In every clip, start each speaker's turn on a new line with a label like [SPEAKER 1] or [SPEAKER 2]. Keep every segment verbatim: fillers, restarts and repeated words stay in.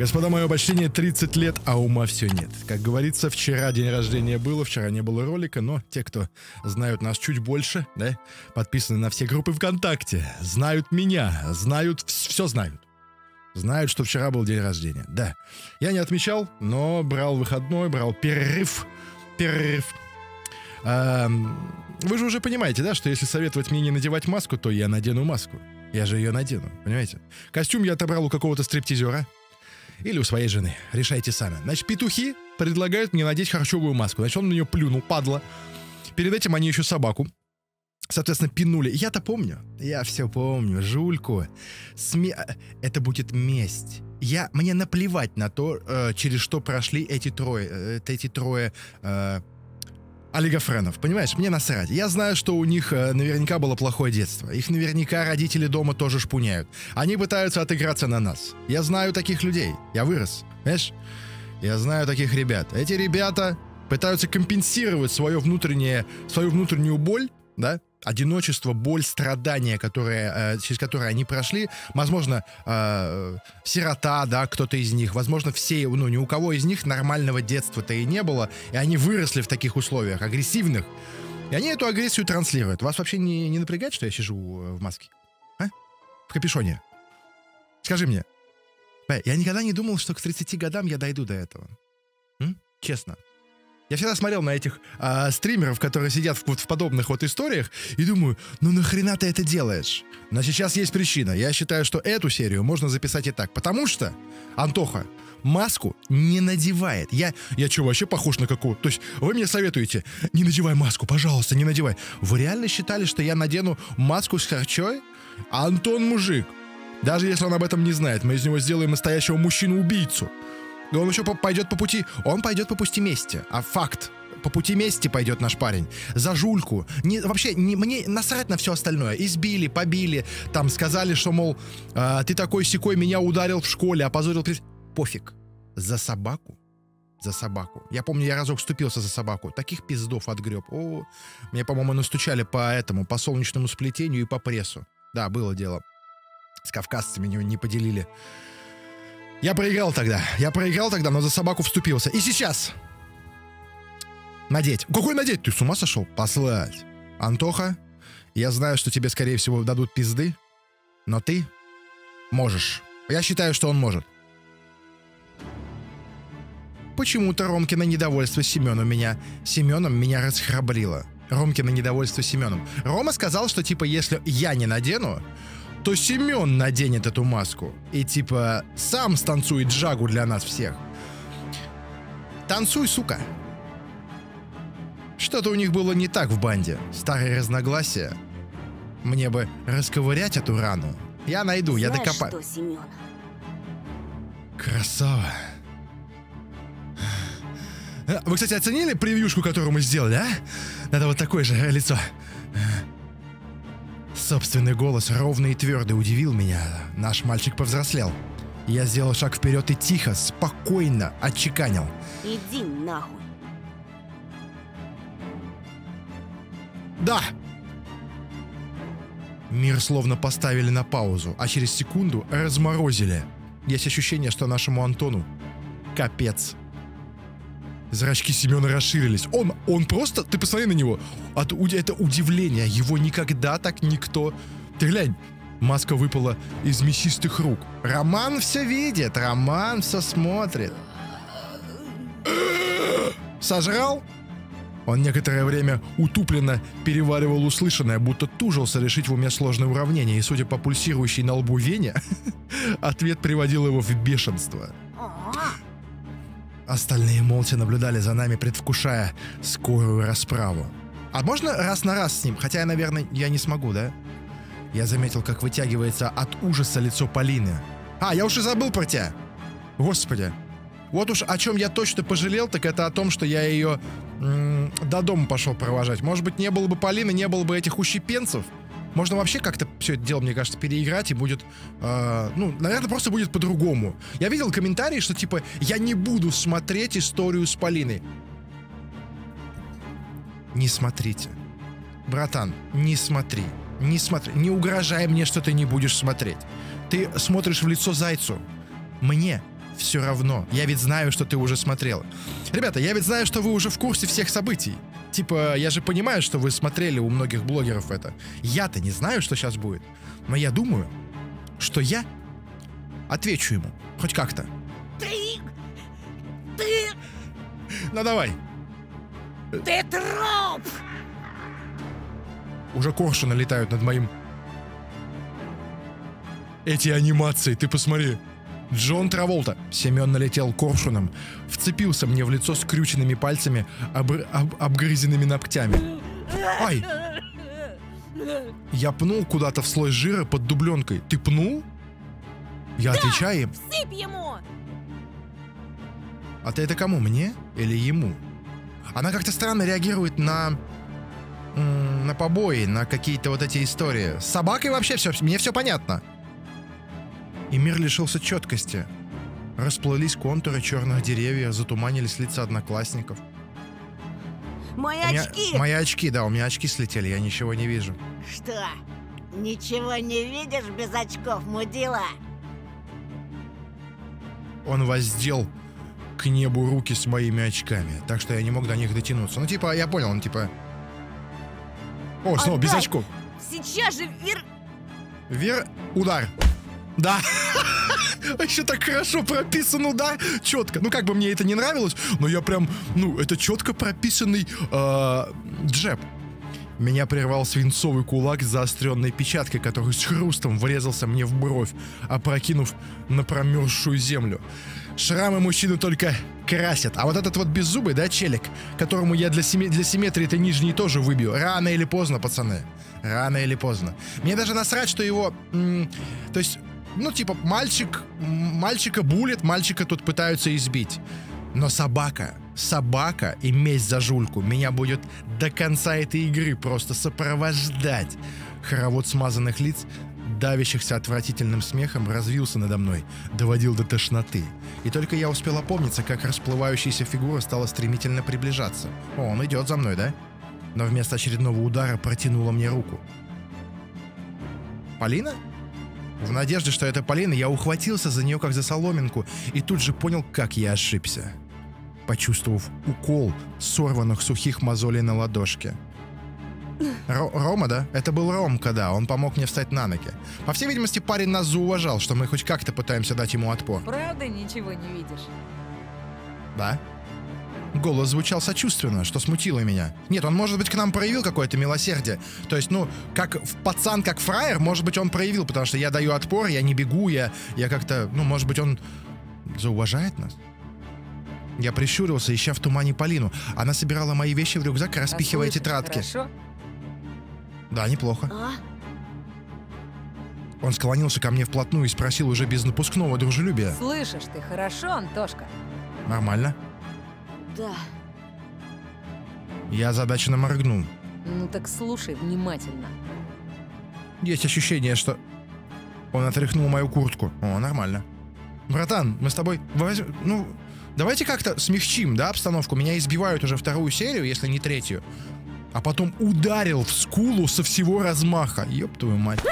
[SPEAKER 1] Господа, мое почтение, тридцать лет, а ума все нет. Как говорится, вчера день рождения было, вчера не было ролика, но те, кто знают нас чуть больше, да, подписаны на все группы ВКонтакте, знают меня, знают, все знают. Знают, что вчера был день рождения, да. Я не отмечал, но брал выходной, брал перерыв, перерыв. А, вы же уже понимаете, да, что если советовать мне не надевать маску, то я надену маску. Я же ее надену, понимаете? Костюм я отобрал у какого-то стриптизера. Или у своей жены. Решайте сами. Значит, петухи предлагают мне надеть харчевую маску. Значит, он на нее плюнул, падла. Перед этим они еще собаку, соответственно, пинули. Я-то помню. Я все помню. Жульку. Сме... Это будет месть. Я... Мне наплевать на то, э, через что прошли эти трое. Э, эти трое... Э, олигофренов, понимаешь? Мне насрать. Я знаю, что у них э, наверняка было плохое детство. Их наверняка родители дома тоже шпуняют. Они пытаются отыграться на нас. Я знаю таких людей. Я вырос. Понимаешь? Я знаю таких ребят. Эти ребята пытаются компенсировать свое внутреннее, свою внутреннюю боль, да? Одиночество, боль, страдания, которые, э, через которые они прошли. Возможно, э, сирота, да, кто-то из них. Возможно, все, ну, ни у кого из них нормального детства-то и не было. И они выросли в таких условиях, агрессивных. И они эту агрессию транслируют. Вас вообще не, не напрягает, что я сижу в маске? А? В капюшоне? Скажи мне. Я никогда не думал, что к тридцати годам я дойду до этого. М? Честно. Я всегда смотрел на этих а, стримеров, которые сидят в, вот в подобных вот историях, и думаю, ну нахрена ты это делаешь? Но сейчас есть причина. Я считаю, что эту серию можно записать и так. Потому что Антоха маску не надевает. Я, я что, вообще похож на какого-то? То есть вы мне советуете, не надевай маску, пожалуйста, не надевай. Вы реально считали, что я надену маску с харчой? А Антон мужик. Даже если он об этом не знает, мы из него сделаем настоящего мужчину-убийцу. И он еще пойдет по пути... Он пойдет по пути мести. А факт. По пути мести пойдет наш парень. За жульку. Не, вообще, не, мне насрать на все остальное. Избили, побили. Там сказали, что, мол, э, ты такой-сякой, меня ударил в школе, опозорил... Пофиг. За собаку. За собаку. Я помню, я разок вступился за собаку. Таких пиздов отгреб. О, мне, по-моему, настучали по этому, по солнечному сплетению и по прессу. Да, было дело. С кавказцами не, не поделили. Я проиграл тогда. Я проиграл тогда, но за собаку вступился. И сейчас. Надеть. Какой надеть? Ты с ума сошел? Послать. Антоха, я знаю, что тебе, скорее всего, дадут пизды, но ты можешь. Я считаю, что он может. Почему-то Ромкино недовольство Семеном меня... Семеном меня расхрабрило. Ромкино недовольство Семеном. Рома сказал, что, типа, если я не надену, то Семен наденет эту маску и, типа, сам станцует джагу для нас всех. Танцуй, сука. Что-то у них было не так в банде. Старые разногласия. Мне бы расковырять эту рану. Я найду, я докопаю.
[SPEAKER 2] Что, Семен?
[SPEAKER 1] Красава. Вы, кстати, оценили превьюшку, которую мы сделали, а? Надо вот такое же лицо. Собственный голос, ровный и твердый, удивил меня. Наш мальчик повзрослел. Я сделал шаг вперед и тихо, спокойно отчеканил.
[SPEAKER 2] Иди нахуй.
[SPEAKER 1] Да! Мир словно поставили на паузу, а через секунду разморозили. Есть ощущение, что нашему Антону капец. Зрачки Семена расширились. Он, он просто... Ты посмотри на него. От, это удивление. Его никогда так никто... Ты глянь. Маска выпала из мясистых рук. Роман все видит. Роман все смотрит. Сожрал? Он некоторое время утупленно переваривал услышанное, будто тужился решить в уме сложное уравнение. И, судя по пульсирующей на лбу вене, ответ приводил его в бешенство. Остальные молча наблюдали за нами, предвкушая скорую расправу. А можно раз на раз с ним? Хотя, наверное, я не смогу, да? Я заметил, как вытягивается от ужаса лицо Полины. А, я уж и забыл про тебя. Господи. Вот уж о чем я точно пожалел, так это о том, что я ее м- до дома пошел провожать. Может быть, не было бы Полины, не было бы этих ущепенцев. Можно вообще как-то все это дело, мне кажется, переиграть, и будет, э, ну, наверное, просто будет по-другому. Я видел комментарии, что, типа, я не буду смотреть историю с Полиной. Не смотрите. Братан, не смотри. Не смотри. Не угрожай мне, что ты не будешь смотреть. Ты смотришь в лицо зайцу. Мне все равно. Я ведь знаю, что ты уже смотрел. Ребята, я ведь знаю, что вы уже в курсе всех событий. Типа, я же понимаю, что вы смотрели у многих блогеров это. Я-то не знаю, что сейчас будет. Но я думаю, что я отвечу ему. Хоть как-то.
[SPEAKER 2] Ты... Ты...
[SPEAKER 1] Ну давай.
[SPEAKER 2] Ты труп!
[SPEAKER 1] Уже коршуны летают над моим... Эти анимации, ты посмотри. Джон Траволта. Семен налетел коршуном, вцепился мне в лицо скрюченными пальцами, обр... об... обгрызенными ногтями. Ай! Я пнул куда-то в слой жира под дубленкой. Ты пнул? Я
[SPEAKER 2] Да,
[SPEAKER 1] отвечаю им.
[SPEAKER 2] Всыпь ему!
[SPEAKER 1] А ты это кому, мне или ему? Она как-то странно реагирует на... м, на побои, на какие-то вот эти истории. С собакой вообще все, мне все понятно. И мир лишился четкости. Расплылись контуры черных деревьев, затуманились лица одноклассников.
[SPEAKER 2] Мои
[SPEAKER 1] У меня-
[SPEAKER 2] очки!
[SPEAKER 1] Мои очки, да, у меня очки слетели, я ничего не вижу.
[SPEAKER 2] Что? Ничего не видишь без очков, мудила?
[SPEAKER 1] Он воздел к небу руки с моими очками, так что я не мог до них дотянуться. Ну, типа, я понял, он типа... О, снова без
[SPEAKER 2] Отдай!
[SPEAKER 1] очков.
[SPEAKER 2] Сейчас же вер...
[SPEAKER 1] Вер... Удар. Да. Еще так хорошо прописан удар. Четко. Ну, как бы мне это не нравилось, но я прям... Ну, это четко прописанный э, джеб. Меня прервал свинцовый кулак с заостренной печаткой, который с хрустом врезался мне в бровь, опрокинув на промерзшую землю. Шрамы мужчину только красят. А вот этот вот беззубый, да, челик, которому я для, симме- для симметрии-то нижний тоже выбью. Рано или поздно, пацаны. Рано или поздно. Мне даже насрать, что его... м- то есть, ну, типа, мальчик... м- Мальчика булит, мальчика тут пытаются избить. Но собака, собака и месть за жульку меня будет до конца этой игры просто сопровождать. Хоровод смазанных лиц, давящихся отвратительным смехом, развился надо мной, доводил до тошноты. И только я успел опомниться, как расплывающаяся фигура стала стремительно приближаться. О, он идет за мной, да? Но вместо очередного удара протянула мне руку. Полина? В надежде, что это Полина, я ухватился за нее как за соломинку и тут же понял, как я ошибся. Почувствовав укол сорванных сухих мозолей на ладошке. Ро- Рома, да? Это был Ромка, да. Он помог мне встать на ноги. По всей видимости, парень нас зауважал, что мы хоть как-то пытаемся дать ему отпор.
[SPEAKER 3] Правда ничего не видишь?
[SPEAKER 1] Да? Голос звучал сочувственно, что смутило меня. Нет, он, может быть, к нам проявил какое-то милосердие. То есть, ну, как в пацан, как фраер, может быть, он проявил, потому что я даю отпор, я не бегу, я, я как-то... Ну, может быть, он зауважает нас? Я прищурился, ища в тумане Полину. Она собирала мои вещи в рюкзак, распихивая
[SPEAKER 3] А слышишь,
[SPEAKER 1] тетрадки.
[SPEAKER 3] Хорошо?
[SPEAKER 1] Да, неплохо.
[SPEAKER 2] А?
[SPEAKER 1] Он склонился ко мне вплотную и спросил уже без напускного дружелюбия.
[SPEAKER 3] Слышишь ты хорошо, Антошка?
[SPEAKER 1] Нормально?
[SPEAKER 2] Да.
[SPEAKER 1] Я озадаченно моргнул.
[SPEAKER 3] Ну так слушай внимательно.
[SPEAKER 1] Есть ощущение, что... Он отряхнул мою куртку. О, нормально. Братан, мы с тобой... воз- Ну, давайте как-то смягчим, да, обстановку. Меня избивают уже вторую серию, если не третью. А потом ударил в скулу со всего размаха. Ёб твою мать.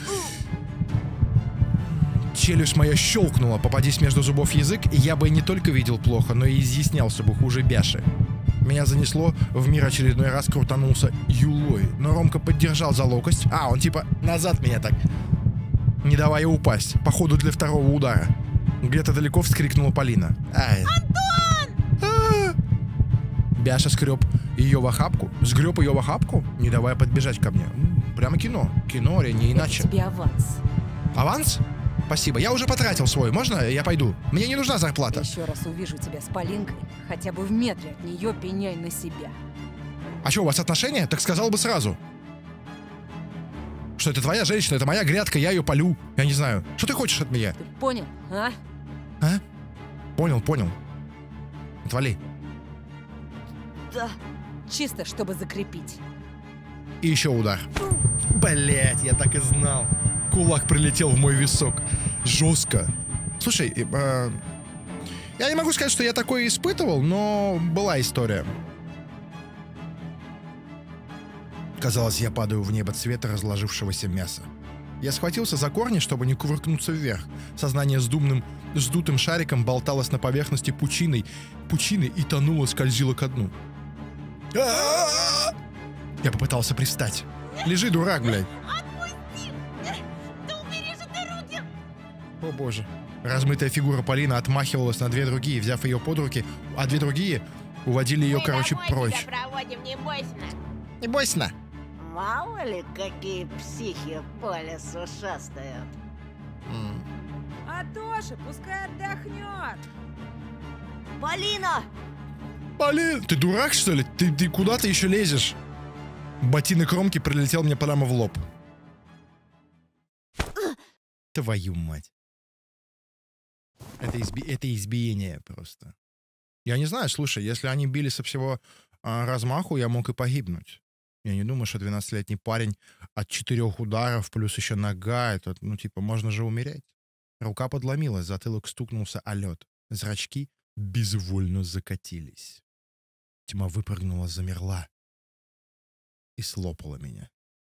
[SPEAKER 1] Челюсть моя щелкнула, попадись между зубов язык, и я бы не только видел плохо, но и изъяснялся бы хуже Бяши. Меня занесло, в мир очередной раз крутанулся юлой, но Ромка поддержал за локоть. А, он типа назад меня так, не давая упасть, походу для второго удара. Где-то далеко вскрикнула Полина. Ай. Антон! Бяша скреб ее в охапку, сгреб ее в охапку, не давая подбежать ко мне. М, Прямо кино, кино, не иначе.
[SPEAKER 3] Это тебе аванс.
[SPEAKER 1] Аванс? Спасибо. Я уже потратил свой. Можно я пойду? Мне не нужна зарплата.
[SPEAKER 3] Еще раз увижу тебя с Полинкой, хотя бы в метре от нее пеняй на себя.
[SPEAKER 1] А что, у вас отношения? Так сказал бы сразу. Что это твоя женщина, это моя грядка, я ее полю. Я не знаю. Что ты хочешь от меня?
[SPEAKER 3] Ты понял, а?
[SPEAKER 1] А? Понял, понял. Отвали.
[SPEAKER 2] Да.
[SPEAKER 3] Чисто, чтобы закрепить.
[SPEAKER 1] И еще удар. Блять, я так и знал. Кулак прилетел в мой висок. Жестко. Слушай, э, я не могу сказать, что я такое испытывал, но была история. Казалось, я падаю в небо цвета разложившегося мяса. Я схватился за корни, чтобы не кувыркнуться вверх. Сознание с думным, сдутым шариком болталось на поверхности пучиной, пучины и тонуло, скользило ко дну. Я попытался привстать. Лежи, дурак, блядь.
[SPEAKER 2] Отпусти! Да убери же ты руки!
[SPEAKER 1] О боже. Размытая фигура Полины отмахивалась на две другие, взяв ее под руки, а две другие уводили ее,
[SPEAKER 2] Мы
[SPEAKER 1] короче,
[SPEAKER 2] домой
[SPEAKER 1] прочь.
[SPEAKER 2] тебя проводим, не бойся.
[SPEAKER 1] Не бойся.
[SPEAKER 2] Мало ли, какие психи по лесу шастают.
[SPEAKER 3] А Тоша пускай отдохнет.
[SPEAKER 2] Полина!
[SPEAKER 1] Полин, ты дурак, что ли? Ты, ты куда ты еще лезешь? Ботинок Ромки прилетел мне прямо в лоб. Твою мать. Это, изби... это избиение просто. Я не знаю, слушай, если они били со всего а, размаху, я мог и погибнуть. Я не думаю, что двенадцатилетний парень от четырех ударов плюс еще нога, это, ну, типа, можно же умереть. Рука подломилась, затылок стукнулся о лед. Зрачки безвольно закатились. Тьма выпрыгнула, замерла и слопала меня.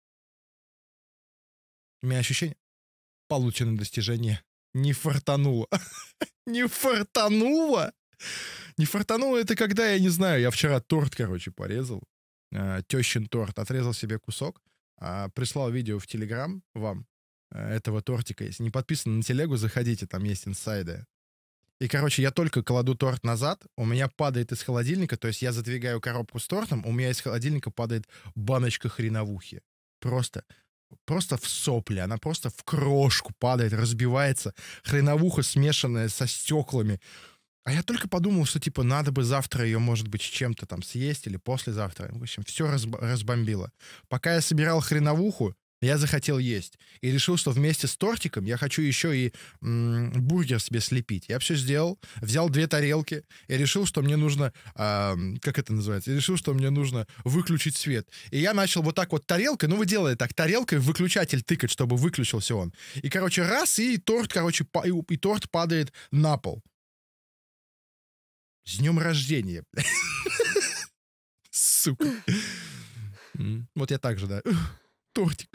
[SPEAKER 1] У меня ощущение... Полученное достижение не фартануло. Не фартануло? Не фартануло это когда, я не знаю, я вчера торт, короче, порезал. Тещин торт. Отрезал себе кусок. Прислал видео в Телеграм вам этого тортика. Если не подписаны на телегу, заходите, там есть инсайды. И, короче, я только кладу торт назад, у меня падает из холодильника, то есть я задвигаю коробку с тортом, у меня из холодильника падает баночка хреновухи. Просто, просто в сопли, она просто в крошку падает, разбивается. Хреновуха, смешанная со стеклами. А я только подумал, что, типа, надо бы завтра ее, может быть, с чем-то там съесть или послезавтра. В общем, все разб- разбомбило. Пока я собирал хреновуху, я захотел есть. И решил, что вместе с тортиком я хочу еще и м- бургер себе слепить. Я все сделал, взял две тарелки и решил, что мне нужно... Э, как это называется? Я решил, что мне нужно выключить свет. И я начал вот так вот тарелкой, ну вы делаете так, тарелкой в выключатель тыкать, чтобы выключился он. И, короче, раз, и торт, короче, па- и, и торт падает на пол. С днем рождения, блядь. Сука. Вот я так же, да. Тортик.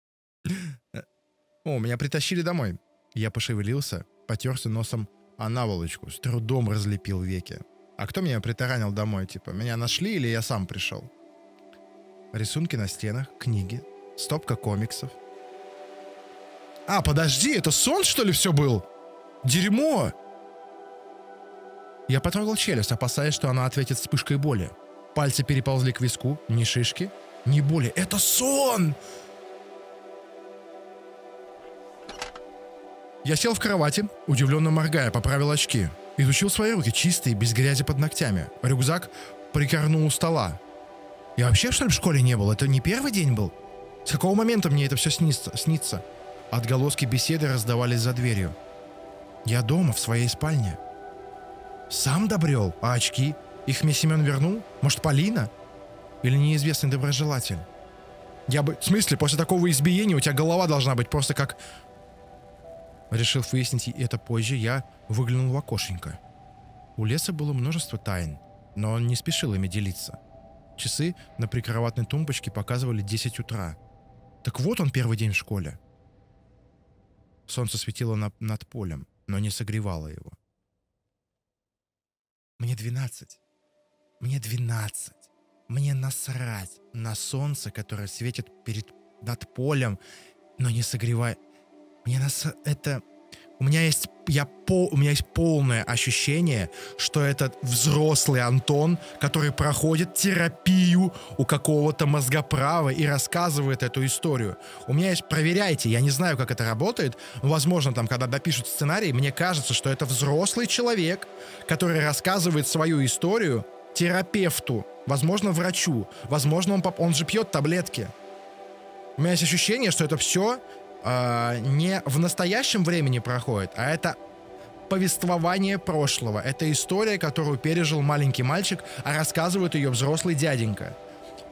[SPEAKER 1] О, меня притащили домой. Я пошевелился, потерся носом о наволочку, с трудом разлепил веки. А кто меня притаранил домой? Типа, меня нашли или я сам пришел? Рисунки на стенах, книги, стопка комиксов. А, подожди, это сон, что ли, все был? Дерьмо! Я потрогал челюсть, опасаясь, что она ответит вспышкой боли. Пальцы переползли к виску, ни шишки, ни боли. Это сон! Я сел в кровати, удивленно моргая, поправил очки. Изучил свои руки, чистые, без грязи под ногтями. Рюкзак прикорнул у стола. Я вообще, что ли, в школе не был? Это не первый день был? С какого момента мне это все снится? снится? Отголоски беседы раздавались за дверью. Я дома, в своей спальне. Сам добрел, а очки? Их мне Семен вернул? Может, Полина? Или неизвестный доброжелатель? Я бы... В смысле, после такого избиения у тебя голова должна быть просто как... Решив выяснить это позже, я выглянул в окошенько. У леса было множество тайн, но он не спешил ими делиться. Часы на прикроватной тумбочке показывали десять утра. Так вот он, первый день в школе. Солнце светило на... над полем, но не согревало его. Мне двенадцать. Мне двенадцать. Мне насрать на солнце, которое светит перед... над полем, но не согревает. Мне нас... Это... У меня есть... Я пол... У меня есть полное ощущение, что этот взрослый Антон, который проходит терапию у какого-то мозгоправа и рассказывает эту историю. У меня есть... Проверяйте, я не знаю, как это работает. Возможно, там, когда допишут сценарий, мне кажется, что это взрослый человек, который рассказывает свою историю терапевту, возможно, врачу. Возможно, он, он же пьет таблетки. У меня есть ощущение, что это все... Uh, не в настоящем времени проходит, а это повествование прошлого. Это история, которую пережил маленький мальчик, а рассказывает ее взрослый дяденька.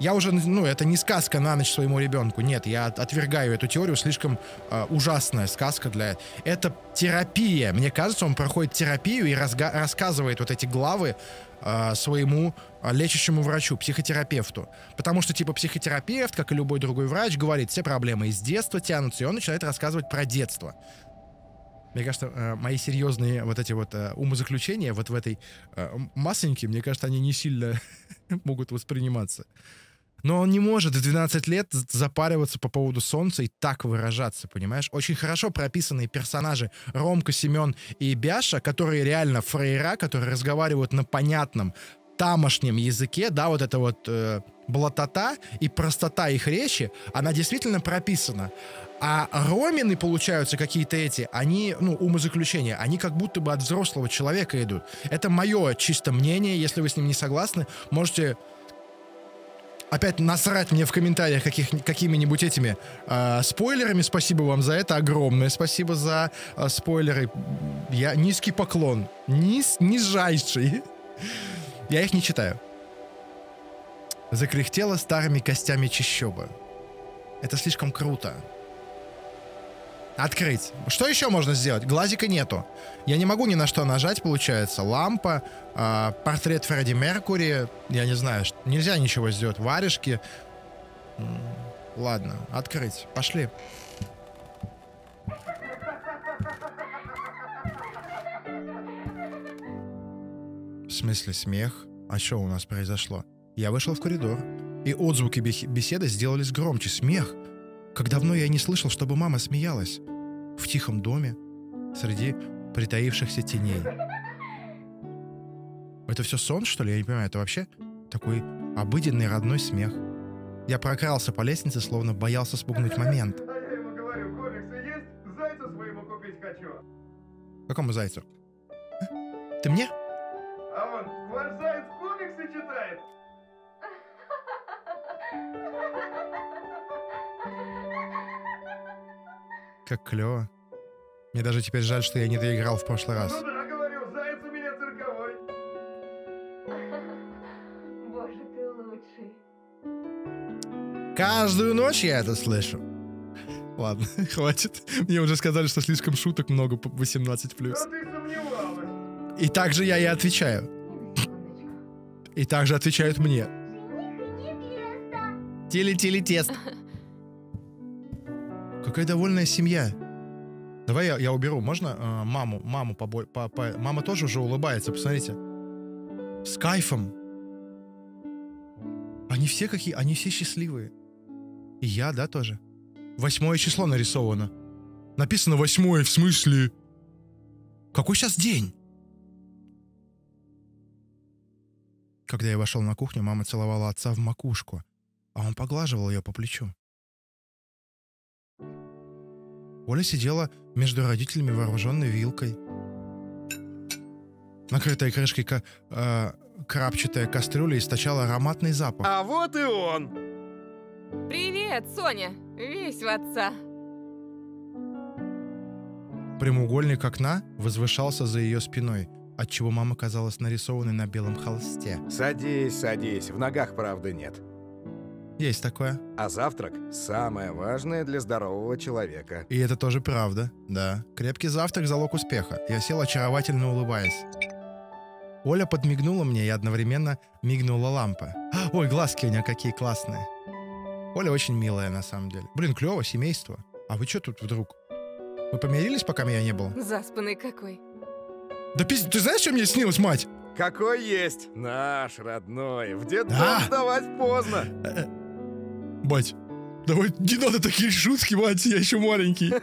[SPEAKER 1] Я уже, ну, это не сказка на ночь своему ребенку. Нет, я отвергаю эту теорию. Слишком э, ужасная сказка для... Это терапия. Мне кажется, он проходит терапию и разга... рассказывает вот эти главы э, своему э, лечащему врачу, психотерапевту. Потому что, типа, психотерапевт, как и любой другой врач, говорит, все проблемы из детства тянутся, и он начинает рассказывать про детство. Мне кажется, э, мои серьезные вот эти вот э, умозаключения вот в этой э, массоньке, мне кажется, они не сильно могут восприниматься. Но он не может в двенадцать лет запариваться по поводу солнца и так выражаться, понимаешь? Очень хорошо прописанные персонажи Ромка, Семен и Бяша, которые реально фрейра, которые разговаривают на понятном тамошнем языке, да, вот это вот э, блатота и простота их речи, она действительно прописана. А Ромины, получаются какие-то эти, они, ну, умозаключения, они как будто бы от взрослого человека идут. Это мое чисто мнение, если вы с ним не согласны, можете... Опять насрать мне в комментариях каких, какими-нибудь этими э, спойлерами. Спасибо вам за это. Огромное спасибо за э, спойлеры. Я низкий поклон. Низ, нижайший. Я их не читаю. Закряхтела старыми костями чащоба. Это слишком круто. Открыть. Что еще можно сделать? Глазика нету. Я не могу ни на что нажать, получается. Лампа, э, портрет Фредди Меркури. Я не знаю, что... нельзя ничего сделать. Варежки. М-м, ладно, открыть. Пошли. В смысле смех? А что у нас произошло? Я вышел в коридор, и отзвуки беседы сделались громче. Смех. Как давно я не слышал, чтобы мама смеялась. В тихом доме, среди притаившихся теней. Это все сон, что ли? Я не понимаю, это вообще такой обыденный родной смех. Я прокрался по лестнице, словно боялся спугнуть момент.
[SPEAKER 4] А я ему говорю, комиксы есть? Зайцу своему купить хочу.
[SPEAKER 1] Какому зайцу? Ты мне?
[SPEAKER 4] А он, ваш заяц комиксы читает?
[SPEAKER 1] Как клево. Мне даже теперь жаль, что я не доиграл в прошлый раз.
[SPEAKER 4] Ну да, говорю, заяц у меня цирковой.
[SPEAKER 5] Боже, ты лучший.
[SPEAKER 1] Каждую ночь я это слышу. Ладно, хватит. Мне уже сказали, что слишком шуток много по восемнадцать плюс.
[SPEAKER 4] А ты сомневалась.
[SPEAKER 1] И так же я и отвечаю. И так же отвечают мне. Тили-тили-тест. Какая довольная семья. Давай я, я уберу, можно э, маму, маму побо... по, по... Мама тоже уже улыбается, посмотрите. С кайфом. Они все какие, они все счастливые. И я, да, тоже. Восьмое число нарисовано. Написано восьмое, в смысле? Какой сейчас день? Когда я вошел на кухню, мама целовала отца в макушку, а он поглаживал ее по плечу. Оля сидела между родителями, вооруженной вилкой. Накрытая крышкой ка- э, крапчатая кастрюля источала ароматный запах.
[SPEAKER 4] А вот и он.
[SPEAKER 5] Привет, Соня. Весь в отца.
[SPEAKER 1] Прямоугольник окна возвышался за ее спиной, отчего мама казалась нарисованной на белом холсте.
[SPEAKER 6] Садись, садись. В ногах, правда, нет.
[SPEAKER 1] Есть такое.
[SPEAKER 6] А завтрак – самое важное для здорового человека.
[SPEAKER 1] И это тоже правда, да. Крепкий завтрак – залог успеха. Я сел, очаровательно улыбаясь. Оля подмигнула мне, и одновременно мигнула лампа. Ой, глазки у нее какие классные. Оля очень милая, на самом деле. Блин, клево, семейство. А вы что тут вдруг? Вы помирились, пока меня не было?
[SPEAKER 5] Заспанный какой.
[SPEAKER 1] Да пиздец, ты знаешь, что мне снилось, мать?
[SPEAKER 6] Какой есть? Наш родной. В детдом
[SPEAKER 1] Да.
[SPEAKER 6] сдавать поздно.
[SPEAKER 1] Мать, давай не надо такие шутки, мать, я еще маленький.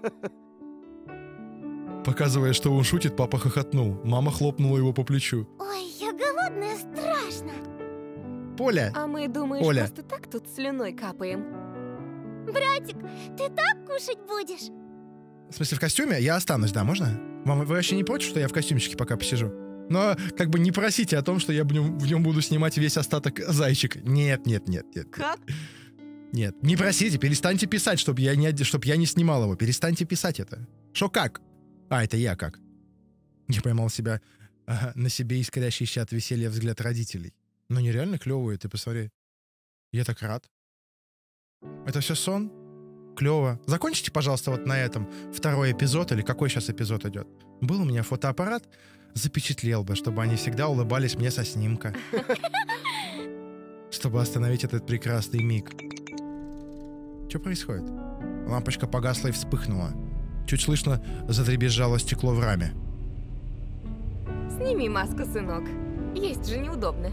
[SPEAKER 1] Показывая, что он шутит, папа хохотнул. Мама хлопнула его по плечу.
[SPEAKER 2] Ой, я голодная, страшно.
[SPEAKER 1] Поля,
[SPEAKER 5] А мы, думаешь,
[SPEAKER 1] Оля.
[SPEAKER 5] просто так тут слюной капаем?
[SPEAKER 2] Братик, ты так кушать будешь?
[SPEAKER 1] в смысле в костюме? Я останусь, да, можно? Мама, вы вообще не против, что я в костюмчике пока посижу? Но как бы не просите о том, что я в нем, в нем буду снимать весь остаток зайчика. Нет, нет, нет, нет.
[SPEAKER 5] Как?
[SPEAKER 1] Нет, не просите, перестаньте писать, чтобы я не, чтоб я не снимал его. Перестаньте писать это. Шо как? А, это я как? Я поймал себя ага, на себе искрящийся от веселья взгляд родителей. Ну нереально клевые, ты посмотри. Я так рад. Это все сон? Клево. Закончите, пожалуйста, вот на этом второй эпизод, или какой сейчас эпизод идет. Был у меня фотоаппарат, запечатлел бы, чтобы они всегда улыбались мне со снимка. Чтобы остановить этот прекрасный миг. Что происходит? Лампочка погасла и вспыхнула. Чуть слышно задребезжало стекло в раме.
[SPEAKER 5] Сними маску, сынок. Есть же неудобно.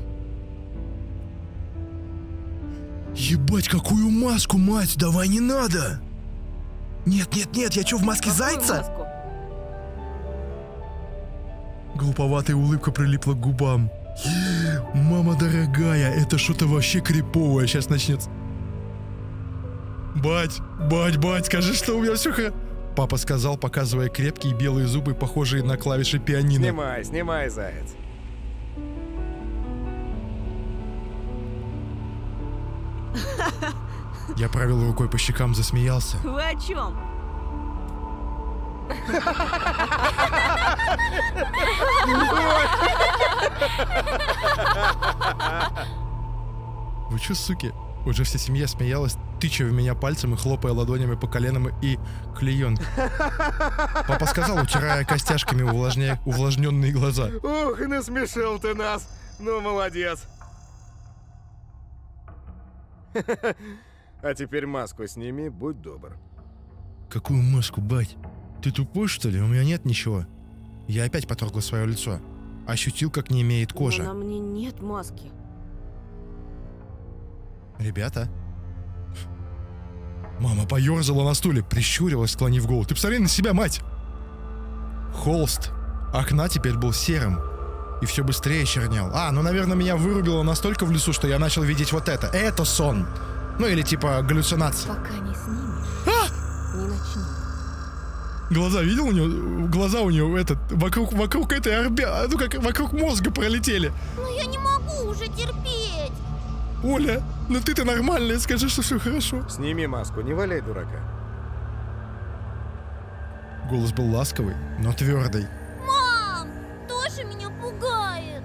[SPEAKER 1] Ебать, какую маску, мать, давай не надо! Нет, нет, нет, я что, в маске
[SPEAKER 5] Какую
[SPEAKER 1] зайца?
[SPEAKER 5] маску?
[SPEAKER 1] Глуповатая улыбка прилипла к губам. Мама дорогая, это что-то вообще криповое сейчас начнется. Бать, бать, бать, скажи, что у меня все хорошо. Папа сказал, показывая крепкие белые зубы, похожие на клавиши пианино.
[SPEAKER 6] Снимай, снимай, заяц.
[SPEAKER 1] Я провел рукой по щекам, засмеялся.
[SPEAKER 2] Вы о чем?
[SPEAKER 1] Вы чё, суки? Уже вся семья смеялась, тыча в меня пальцем и хлопая ладонями по коленам и клеенке. Папа сказал, утирая костяшками увлажня... увлажненные глаза.
[SPEAKER 6] Ух, насмешил ты нас. Ну, молодец. А теперь маску сними, будь добр.
[SPEAKER 1] Какую маску, бать? Ты тупой, что ли? У меня нет ничего. Я опять потрогал свое лицо. Ощутил, как не имеет кожи.
[SPEAKER 2] Но на мне нет маски.
[SPEAKER 1] Ребята. Мама поерзала на стуле, прищурилась, склонив голову. Ты посмотри на себя, мать! Холст окна теперь был серым. И все быстрее чернел. А, ну, наверное, меня вырубило настолько в лесу, что я начал видеть вот это. Это сон. Ну, или типа галлюцинация.
[SPEAKER 5] Пока не снимешь,
[SPEAKER 1] А!
[SPEAKER 5] не начни.
[SPEAKER 1] Глаза видел у него? Глаза у него этот, вокруг, вокруг этой орби... Ну, как вокруг мозга пролетели.
[SPEAKER 7] Но я не могу уже терпеть.
[SPEAKER 1] Оля, ну ты-то нормальная, скажи, что все хорошо.
[SPEAKER 6] Сними маску, не валяй дурака.
[SPEAKER 1] Голос был ласковый, но твердый.
[SPEAKER 7] Мам, Тоша меня пугает.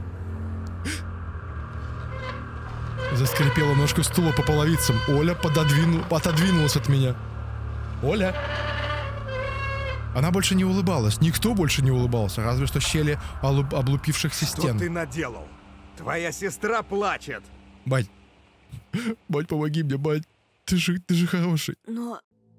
[SPEAKER 1] Заскрипела ножка стула по половицам. Оля пододвинул, отодвинулась от меня. Оля. Она больше не улыбалась. Никто больше не улыбался, разве что щели олуп- облупившихся стен.
[SPEAKER 6] Что ты наделал? Твоя сестра плачет.
[SPEAKER 1] Бать. Бать, помоги мне, бать. Ты же, ты же хороший.
[SPEAKER 2] Но...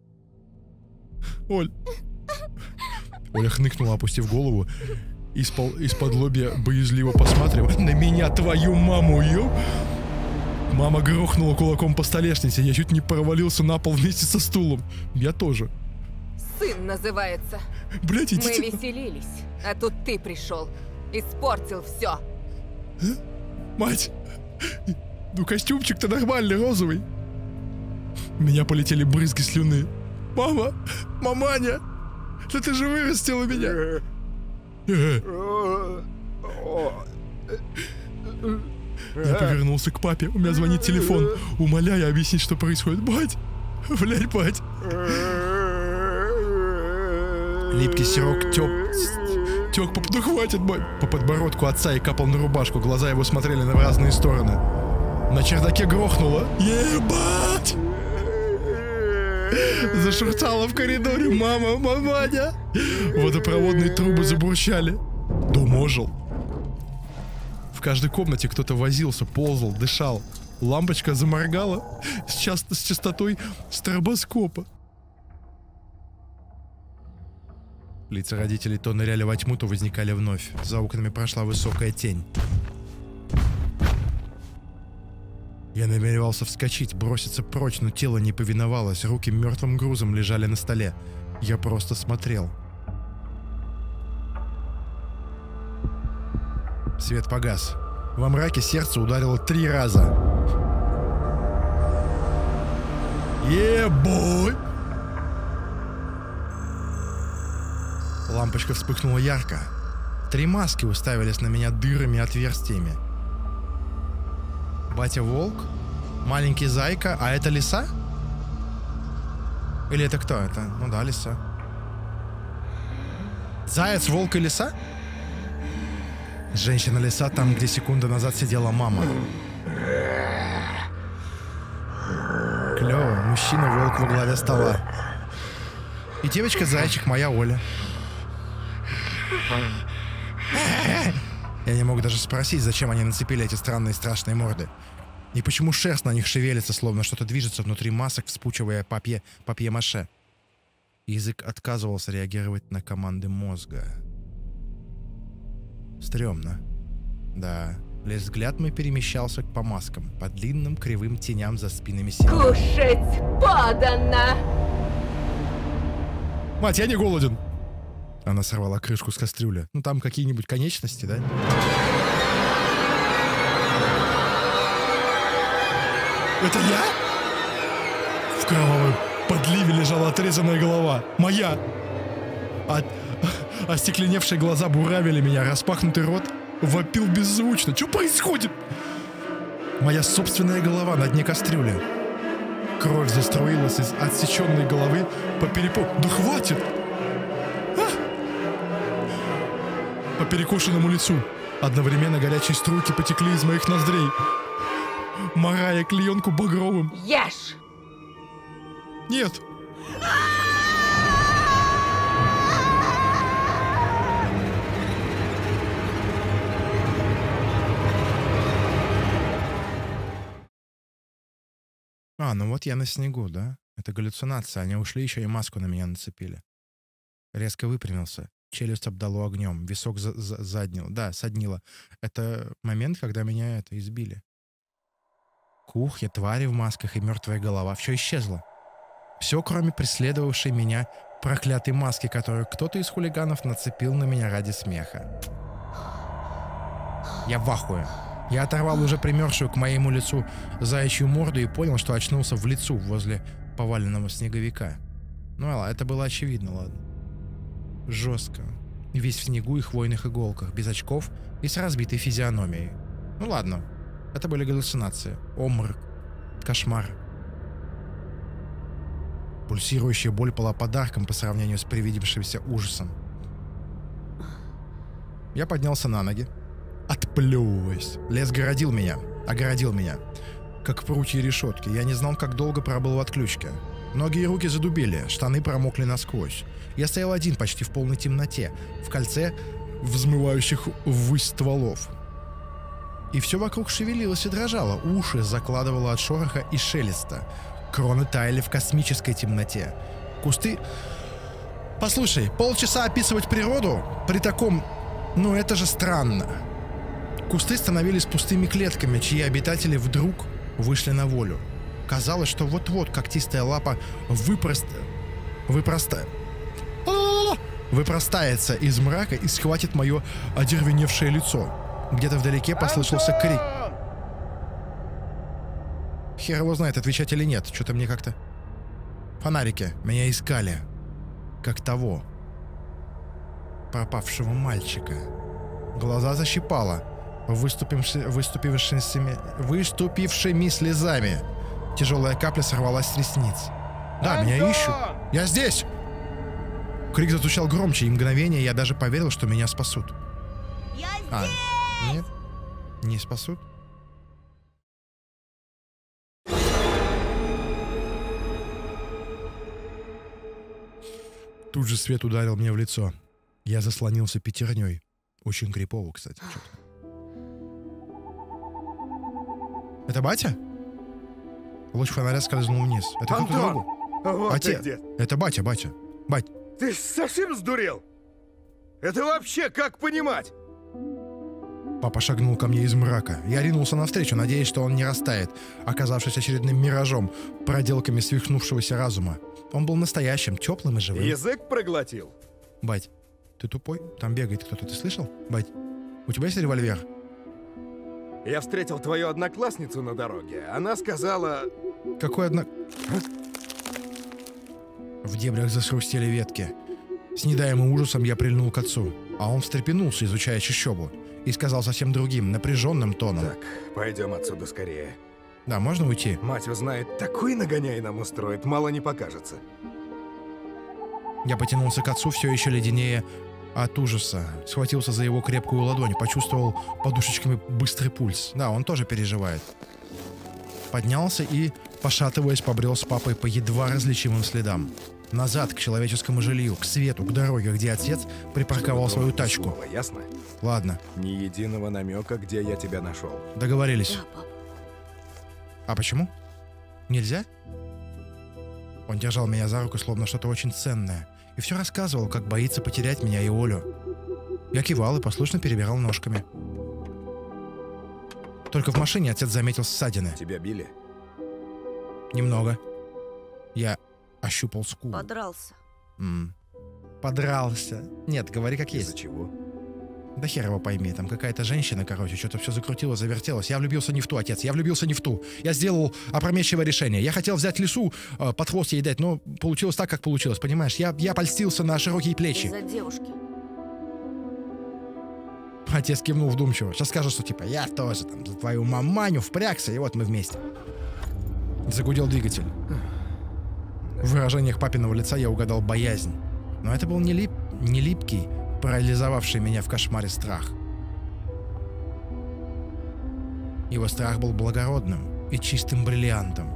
[SPEAKER 1] Оль. Оля хныкнула, опустив голову. Из-под, из-под лобья боязливо посматривая на меня, твою маму, ё. Мама грохнула кулаком по столешнице. Я чуть не провалился на пол вместе со стулом. Я тоже.
[SPEAKER 5] Сын называется.
[SPEAKER 1] Блять,
[SPEAKER 5] Мы
[SPEAKER 1] идите.
[SPEAKER 5] веселились, а тут ты пришел. Испортил все.
[SPEAKER 1] Мать. Ну костюмчик-то нормальный, розовый. У меня полетели брызги слюны. Мама! Маманя! Да ты же вырастила меня! Я повернулся к папе. У меня звонит телефон, умоляя объяснить, что происходит. Бать! Блядь, бать! Липкий сироп тёк... Тёк по... Ну хватит, бать! По подбородку отца и капал на рубашку. Глаза его смотрели на разные стороны. На чердаке грохнуло. Ебать! Зашурцало в коридоре. Мама, маманя! Водопроводные трубы забурчали. Дом ожил. В каждой комнате кто-то возился, ползал, дышал. Лампочка заморгала с, часто, с частотой стробоскопа. Лица родителей то ныряли во тьму, то возникали вновь. За окнами прошла высокая тень. Я намеревался вскочить, броситься прочь, но тело не повиновалось. Руки мертвым грузом лежали на столе. Я просто смотрел. Свет погас. Во мраке сердце ударило три раза. Е-бой! Лампочка вспыхнула ярко. Три маски уставились на меня дырами и отверстиями. Батя-волк? Маленький зайка? А это лиса? Или это кто? Это, ну да, лиса. Заяц, волк и лиса? Женщина-лиса там, где секунду назад сидела мама. Клево. Мужчина-волк во главе стола. И девочка-зайчик, моя Оля. Я не мог даже спросить, зачем они нацепили эти странные страшные морды. И почему шерсть на них шевелится, словно что-то движется внутри масок, вспучивая папье, папье-маше. Язык отказывался реагировать на команды мозга. Стремно. Да. Лишь взгляд мой перемещался по маскам, по длинным кривым теням за спинами себя.
[SPEAKER 5] Кушать подано!
[SPEAKER 1] Мать, я не голоден! Она сорвала крышку с кастрюли. Ну там какие-нибудь конечности, да? Это я? В кровавой подливе лежала отрезанная голова. Моя! А... Остекленевшие глаза буравили меня, распахнутый рот вопил беззвучно. Что происходит? Моя собственная голова на дне кастрюли. Кровь заструилась из отсеченной головы по перепу... Да хватит! А! По перекошенному лицу. Одновременно горячие струйки потекли из моих ноздрей, морая клеенку багровым.
[SPEAKER 5] Ешь!
[SPEAKER 1] Нет! А, ну вот я на снегу, да? Это галлюцинация. Они ушли, еще и маску на меня нацепили. Резко выпрямился. Челюсть обдало огнем. Висок за за заднил. Да, соднило. Это момент, когда меня это избили. Кухня, твари в масках и мертвая голова. Все исчезло. Все, кроме преследовавшей меня проклятой маски, которую кто-то из хулиганов нацепил на меня ради смеха. Я в ахуе. Я оторвал уже примершую к моему лицу заячью морду и понял, что очнулся в лицу возле поваленного снеговика. Ну ладно, это было очевидно, ладно. Жестко. Весь в снегу и хвойных иголках, без очков и с разбитой физиономией. Ну ладно, это были галлюцинации. Обморок. Кошмар. Пульсирующая боль была подарком по сравнению с привидевшимся ужасом. Я поднялся на ноги, отплевываясь. Лес городил меня, огородил меня, как прутья решетки. Я не знал, как долго пробыл в отключке. Ноги и руки задубели, штаны промокли насквозь. Я стоял один почти в полной темноте, в кольце взмывающих ввысь стволов. И все вокруг шевелилось и дрожало, уши закладывало от шороха и шелеста. Кроны таяли в космической темноте. Кусты... Послушай, полчаса описывать природу при таком... Ну это же странно. Кусты становились пустыми клетками, чьи обитатели вдруг вышли на волю. Казалось, что вот-вот когтистая лапа выпрост... выпроста... выпростается из мрака и схватит мое одервеневшее лицо. Где-то вдалеке послышался крик. Хер его знает, отвечать или нет. Что-то мне как-то... Фонарики. Меня искали. Как того. Пропавшего мальчика. Глаза защипало. Выступившими, выступившими, выступившими слезами. Тяжелая капля сорвалась с ресниц. Да, меня ищут. Я здесь! Крик зазвучал громче, и мгновение я даже поверил, что меня спасут.
[SPEAKER 7] Я
[SPEAKER 1] А,
[SPEAKER 7] здесь!
[SPEAKER 1] нет? Не спасут? Тут же свет ударил мне в лицо. Я заслонился пятерней. Очень крипово, кстати. Что-то. Это батя? Луч фонаря скользнул вниз. Это кто-то
[SPEAKER 4] Антон!
[SPEAKER 1] другой.
[SPEAKER 4] Вот ты
[SPEAKER 1] Отец.
[SPEAKER 4] где.
[SPEAKER 1] Это батя, батя. Бать.
[SPEAKER 4] Ты совсем сдурел? Это вообще как понимать?
[SPEAKER 1] Папа шагнул ко мне из мрака. Я ринулся навстречу, надеясь, что он не растает, оказавшись очередным миражом, проделками свихнувшегося разума. Он был настоящим, теплым и живым.
[SPEAKER 4] Язык проглотил?
[SPEAKER 1] Бать, ты тупой? Там бегает кто-то, ты слышал? Бать, у тебя есть револьвер?
[SPEAKER 4] Я встретил твою одноклассницу на дороге. Она сказала...
[SPEAKER 1] Какой одна... В дебрях захрустели ветки. С недаемым ужасом я прильнул к отцу, а он встрепенулся, изучая чащобу, и сказал совсем другим, напряженным тоном.
[SPEAKER 4] Так, пойдем отсюда скорее.
[SPEAKER 1] Да, можно уйти?
[SPEAKER 4] Мать узнает, такой нагоняй нам устроит, мало не покажется.
[SPEAKER 1] Я потянулся к отцу, все еще леденее от ужаса. Схватился за его крепкую ладонь, почувствовал подушечками быстрый пульс. Да, он тоже переживает. Поднялся и пошатываясь, побрел с папой по едва различимым следам. Назад, к человеческому жилью, к свету, к дороге, где отец припарковал свою тачку.
[SPEAKER 4] Слово, ясно?
[SPEAKER 1] Ладно,
[SPEAKER 4] Ни единого намека, где я тебя нашел.
[SPEAKER 1] договорились.
[SPEAKER 3] Да, пап.
[SPEAKER 1] А почему? Нельзя? Он держал меня за руку, словно что-то очень ценное. И все рассказывал, как боится потерять меня и Олю. Я кивал и послушно перебирал ножками. Только в машине отец заметил ссадины.
[SPEAKER 4] Тебя били?
[SPEAKER 1] Немного. Я ощупал скулу.
[SPEAKER 3] Подрался.
[SPEAKER 1] М. Подрался. Нет, говори как
[SPEAKER 4] Из-за
[SPEAKER 1] есть.
[SPEAKER 4] чего?
[SPEAKER 1] Да хер его пойми, там какая-то женщина, короче, что-то все закрутило, завертелось. Я влюбился не в ту, отец, я влюбился не в ту. Я сделал опрометчивое решение. Я хотел взять лису, э, под хвост ей дать, но получилось так, как получилось, понимаешь? Я, я польстился на широкие плечи.
[SPEAKER 3] Из-за девушки.
[SPEAKER 1] Отец кивнул вдумчиво. Сейчас скажет, что типа, я тоже там за твою маманю впрягся, и вот мы вместе. Загудел двигатель. В выражениях папиного лица я угадал боязнь. Но это был не, лип, не липкий, парализовавший меня в кошмаре страх. Его страх был благородным и чистым бриллиантом.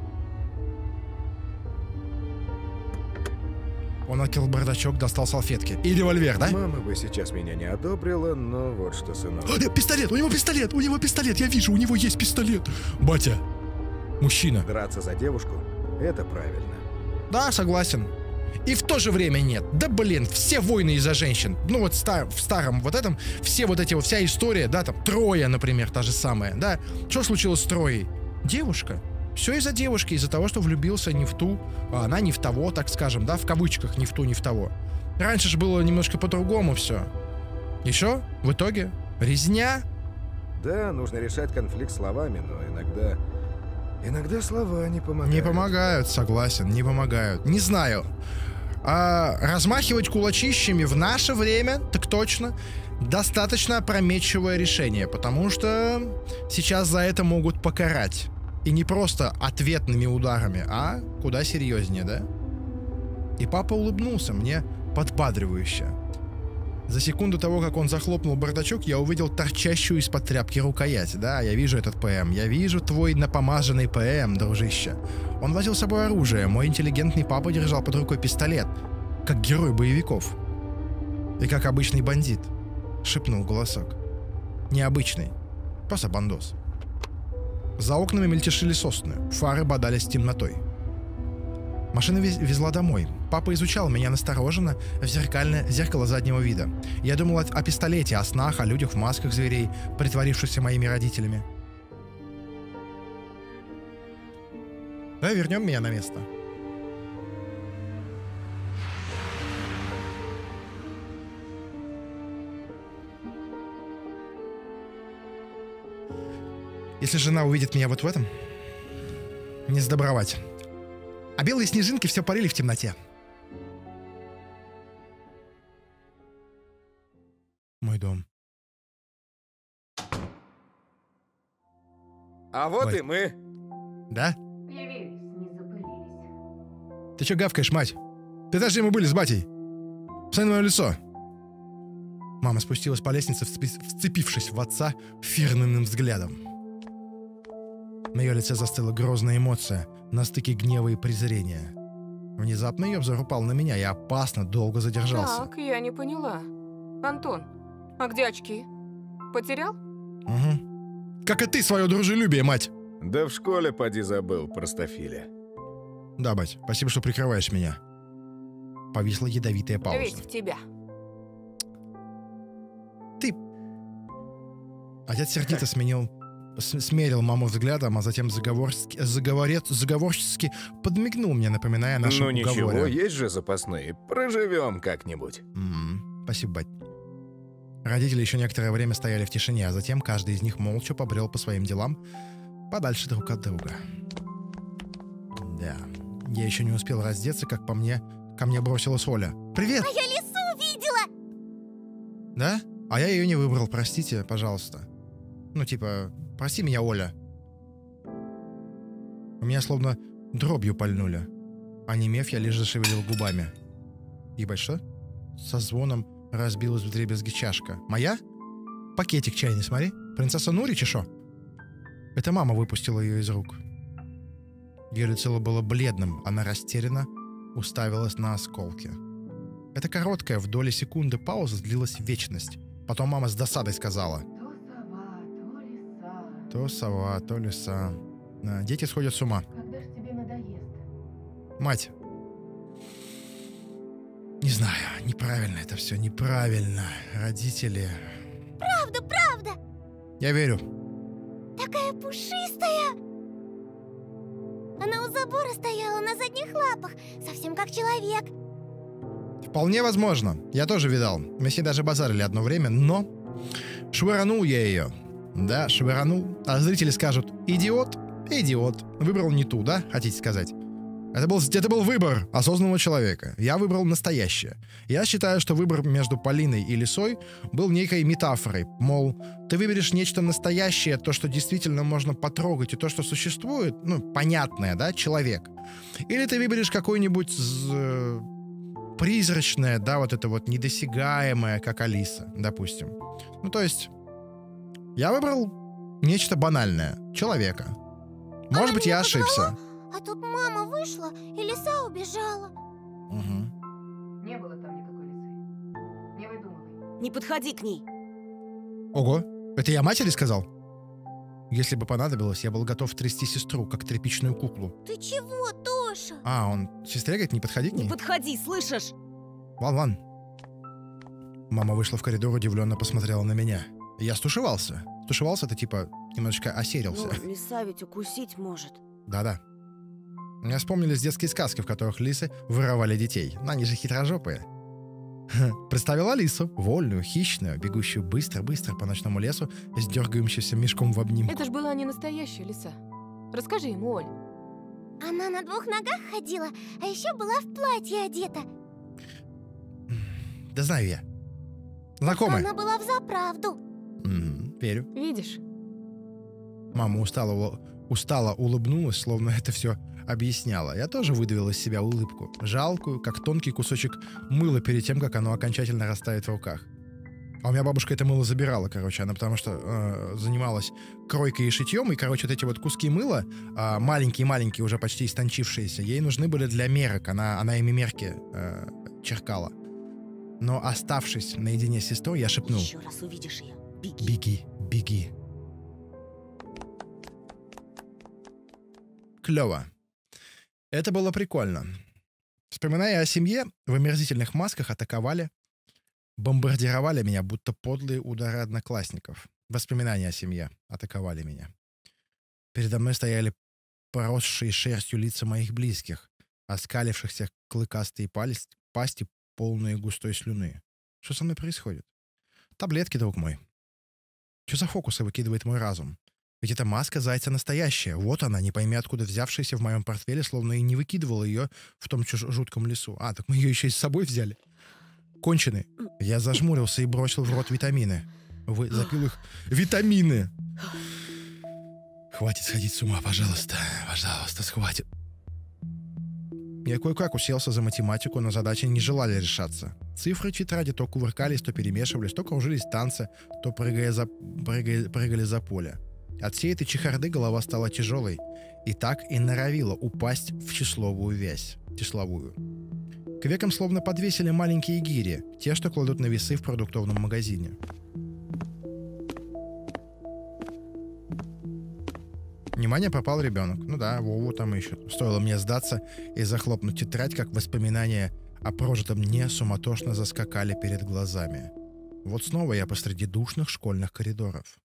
[SPEAKER 1] Он открыл бардачок, достал салфетки. И револьвер, да?
[SPEAKER 4] Мама бы сейчас меня не одобрила, но вот что, сынок.
[SPEAKER 1] О, пистолет! У него пистолет! У него пистолет! Я вижу, у него есть пистолет! Батя! Мужчина.
[SPEAKER 4] Драться за девушку — это правильно.
[SPEAKER 1] Да, согласен. И в то же время нет. Да блин, все войны из-за женщин. Ну вот стар, в старом вот этом, все вот эти вот, вся история, да, там, Троя, например, та же самая, да. Что случилось с Троей? Девушка. Все из-за девушки, из-за того, что влюбился не в ту, а она не в того, так скажем, да, в кавычках, не в ту, не в того. Раньше же было немножко по-другому все. И что? В итоге? Резня?
[SPEAKER 4] Да, нужно решать конфликт словами, но иногда... Иногда слова не помогают.
[SPEAKER 1] Не помогают, согласен, не помогают. Не знаю. А размахивать кулачищами в наше время, так точно, достаточно опрометчивое решение, потому что сейчас за это могут покарать. И не просто ответными ударами, а куда серьезнее, да? И папа улыбнулся мне подбадривающе. За секунду того, как он захлопнул бардачок, я увидел торчащую из-под тряпки рукоять. Да, я вижу этот ПМ. Я вижу твой напомаженный ПМ, дружище. Он возил с собой оружие. Мой интеллигентный папа держал под рукой пистолет. Как герой боевиков. И как обычный бандит. Шепнул голосок. Необычный. Просто бандос. За окнами мельтешили сосны. Фары бодались темнотой. Машина везла домой. Папа изучал меня настороженно в зеркальное зеркало заднего вида. Я думал о, о пистолете, о снах, о людях в масках зверей, притворившихся моими родителями. Давай вернем меня на место. Если жена увидит меня вот в этом, не сдобровать. А белые снежинки все парили в темноте. Мой дом.
[SPEAKER 4] А вот
[SPEAKER 1] Ой.
[SPEAKER 4] и мы.
[SPEAKER 1] Да?
[SPEAKER 3] Явились, не запылились.
[SPEAKER 1] Ты че гавкаешь, мать? Ты даже мы были с батей. Посмотри на мое лицо. Мама спустилась по лестнице, вцепи- вцепившись в отца фирменным взглядом. На ее лице застыла грозная эмоция на стыке гнева и презрения. Внезапно ее взор упал на меня и опасно долго задержался.
[SPEAKER 5] Так, я не поняла. Антон, а где очки? Потерял?
[SPEAKER 1] Угу. Как и ты свое дружелюбие, мать.
[SPEAKER 4] Да в школе поди забыл, простофиля.
[SPEAKER 1] Да, бать, спасибо, что прикрываешь меня. Повисла ядовитая пауза.
[SPEAKER 5] Ведь в тебя.
[SPEAKER 1] Ты... Отец сердито сменил... с- смерил маму взглядом, а затем заговорски, заговорет, заговорчески подмигнул мне, напоминая о нашем
[SPEAKER 4] Ну ничего,
[SPEAKER 1] уговоре.
[SPEAKER 4] есть же запасные. Проживем как-нибудь.
[SPEAKER 1] М, Спасибо, бать. Родители еще некоторое время стояли в тишине, а затем каждый из них молча побрел по своим делам подальше друг от друга. Да, я еще не успел раздеться, как по мне ко мне бросилась Оля. «Привет!»
[SPEAKER 7] А я лису видела!
[SPEAKER 1] «Да? А я ее не выбрал, простите, пожалуйста. Ну, типа, прости меня, Оля». У меня словно дробью пальнули. Онемев, я лишь зашевелил губами. Ебать, что? Со звоном разбилась вдребезги чашка. «Моя? Пакетик чайный, смотри. Принцесса Нури, чешо?» Это мама выпустила ее из рук. Ее лицо было бледным, она растерянно уставилась на осколки. Эта короткая в доли секунды пауза длилась вечность. Потом мама с досадой сказала: то сова, то лиса. А, дети сходят с ума.
[SPEAKER 8] Когда ж тебе надоест?
[SPEAKER 1] Мать. Не знаю, неправильно это все, неправильно. Родители...
[SPEAKER 7] Правда, правда.
[SPEAKER 1] Я верю.
[SPEAKER 7] Такая пушистая. Она у забора стояла на задних лапах, совсем как человек.
[SPEAKER 1] Вполне возможно. Я тоже видал. Мы с ней даже базарили одно время, но... Швыранул я ее. Да, швыранул. А зрители скажут: идиот, идиот. Выбрал не ту, да, хотите сказать? Это был, это был выбор осознанного человека. Я выбрал настоящее. Я считаю, что выбор между Полиной и Лисой был некой метафорой. Мол, ты выберешь нечто настоящее, то, что действительно можно потрогать, и то, что существует, ну, понятное, да, человек. Или ты выберешь какое-нибудь з... призрачное, да, вот это вот недосягаемое, как Алиса, допустим. Ну, то есть, я выбрал нечто банальное. Человека. Может
[SPEAKER 7] Она
[SPEAKER 1] быть, я
[SPEAKER 7] меня
[SPEAKER 1] ошибся.
[SPEAKER 7] позвала, а тут мама вышла, и лиса убежала.
[SPEAKER 1] Угу.
[SPEAKER 8] Не было там никакой лисы. Не выдумывай.
[SPEAKER 3] Не подходи к ней.
[SPEAKER 1] Ого, это я матери сказал? Если бы понадобилось, я был готов трясти сестру, как тряпичную куклу.
[SPEAKER 7] Ты чего, Тоша?
[SPEAKER 1] А, он сестре говорит, не подходи к ней?
[SPEAKER 3] Не подходи, слышишь?
[SPEAKER 1] Ван, Ван. Мама вышла в коридор, удивленно посмотрела на меня. Я стушевался. Стушевался — это типа немножечко осерился.
[SPEAKER 3] Ну, лиса ведь укусить может.
[SPEAKER 1] Да-да. Мне вспомнились детские сказки, в которых лисы воровали детей. Но они же хитрожопые. Представила лису, вольную, хищную, бегущую быстро-быстро по ночному лесу с дергающимся мешком в обнимку.
[SPEAKER 5] Это ж была не настоящая лиса. Расскажи ему, Оль.
[SPEAKER 7] Она на двух ногах ходила, а еще была в платье одета.
[SPEAKER 1] Да знаю я. Знакомая.
[SPEAKER 7] Она была взаправду.
[SPEAKER 1] М, верю.
[SPEAKER 5] Видишь?
[SPEAKER 1] Мама устало, улы- устало улыбнулась, словно это все объясняла. Я тоже выдавил из себя улыбку. Жалкую, как тонкий кусочек мыла перед тем, как оно окончательно растает в руках. А у меня бабушка это мыло забирала, короче. Она потому что э, занималась кройкой и шитьем. И, короче, вот эти вот куски мыла, э, маленькие-маленькие, уже почти истончившиеся, ей нужны были для мерок. Она, она ими мерки э, черкала. Но, оставшись наедине с сестрой, я шепнул:
[SPEAKER 3] Еще раз увидишь ее. Беги.
[SPEAKER 1] беги, беги. Клево. Это было прикольно. Вспоминая о семье, в омерзительных масках атаковали, бомбардировали меня, будто подлые удары одноклассников. Воспоминания о семье атаковали меня. Передо мной стояли поросшие шерстью лица моих близких, оскалившихся клыкастые палец- пасти, полные густой слюны. Что со мной происходит? Таблетки, друг мой. Что за фокусы выкидывает мой разум? Ведь эта маска зайца настоящая. Вот она, не пойми откуда взявшаяся в моем портфеле, словно и не выкидывала ее в том чуж- жутком лесу. А, так мы ее еще и с собой взяли. Конченый. Я зажмурился и бросил в рот витамины. Вы запил их. Витамины! Хватит сходить с ума, пожалуйста. Пожалуйста, схватит. Я кое-как уселся за математику, но задачи не желали решаться. Цифры в тетради то кувыркались, то перемешивались, то кружились танцы, то прыгая за... прыгая... прыгали за поле. От всей этой чехарды голова стала тяжелой и так и норовила упасть в числовую вязь. Числовую. К векам словно подвесили маленькие гири, те, что кладут на весы в продуктовном магазине. Внимание, попал ребенок. Ну да, Вову там ищут. Стоило мне сдаться и захлопнуть тетрадь, как воспоминания о прожитом дне суматошно заскакали перед глазами. Вот снова я посреди душных школьных коридоров.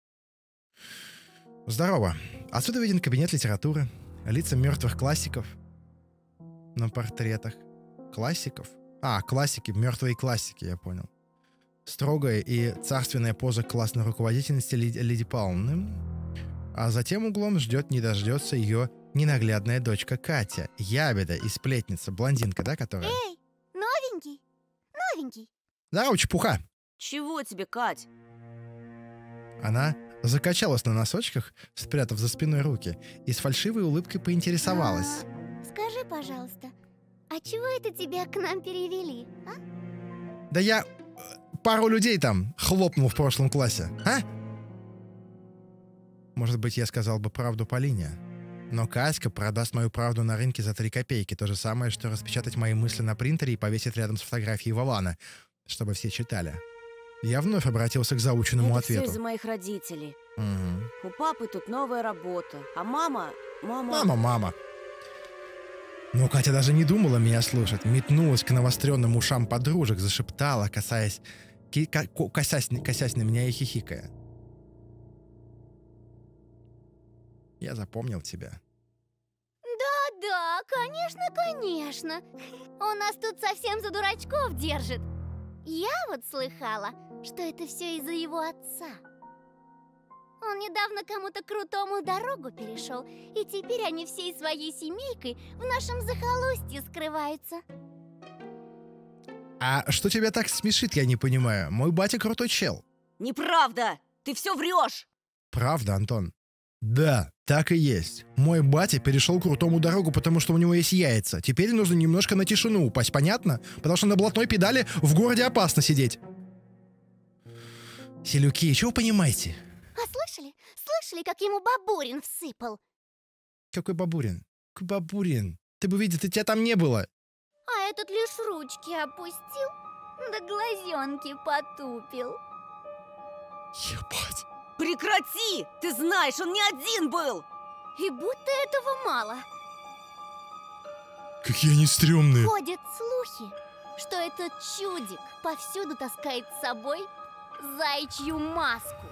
[SPEAKER 1] Здорово. Отсюда виден кабинет литературы, лица мертвых классиков на портретах. Классиков? А, классики, мертвые классики, я понял. Строгая и царственная поза классной руководительности Лиди, Лиди Павловны. А затем углом ждет, не дождется ее ненаглядная дочка Катя, ябеда и сплетница, блондинка, да, которая?
[SPEAKER 7] Эй, новенький, новенький.
[SPEAKER 1] Здорово, чепуха!
[SPEAKER 3] Чего тебе, Кать?
[SPEAKER 1] Она закачалась на носочках, спрятав за спиной руки, и с фальшивой улыбкой поинтересовалась.
[SPEAKER 7] Скажи, пожалуйста, а чего это тебя к нам перевели, а?
[SPEAKER 1] Да я э, пару людей там хлопнул в прошлом классе, а? Может быть, я сказал бы правду Полине, Но Каська продаст мою правду на рынке за три копейки. То же самое, что распечатать мои мысли на принтере и повесить рядом с фотографией Вована, чтобы все читали. Я вновь обратился к заученному
[SPEAKER 9] Это
[SPEAKER 1] ответу.
[SPEAKER 9] все из-за моих родителей.
[SPEAKER 1] Угу.
[SPEAKER 9] У папы тут новая работа, а мама... Мама...
[SPEAKER 1] Мама, мама. Но Катя даже не думала меня слушать. Метнулась к навостренным ушам подружек, зашептала, касаясь, ки- ка- ко- косясь, косясь на меня и хихикая. Я запомнил тебя.
[SPEAKER 7] Да-да, конечно, конечно. Он нас тут совсем за дурачков держит. Я вот слыхала, что это все из-за его отца. Он недавно кому-то крутому дорогу перешел, и теперь они всей своей семейкой в нашем захолустье скрываются.
[SPEAKER 1] А что тебя так смешит, я не понимаю. Мой батя крутой чел.
[SPEAKER 9] Неправда! Ты все врешь!
[SPEAKER 1] Правда, Антон? Да, так и есть. Мой батя перешел крутому дорогу, потому что у него есть яйца. Теперь нужно немножко на тишину упасть, понятно? Потому что на блатной педали в городе опасно сидеть. Селюки, чего вы понимаете?
[SPEAKER 7] А слышали? Слышали, как ему Бабурин всыпал?
[SPEAKER 1] Какой Бабурин? Какой Бабурин? Ты бы видел, тебя там не было.
[SPEAKER 7] А этот лишь ручки опустил, да глазенки потупил.
[SPEAKER 1] Ебать.
[SPEAKER 9] Прекрати! Ты знаешь, он не один был!
[SPEAKER 7] И будто этого мало.
[SPEAKER 1] Какие они стрёмные.
[SPEAKER 7] Ходят слухи, что этот чудик повсюду таскает с собой заячью маску.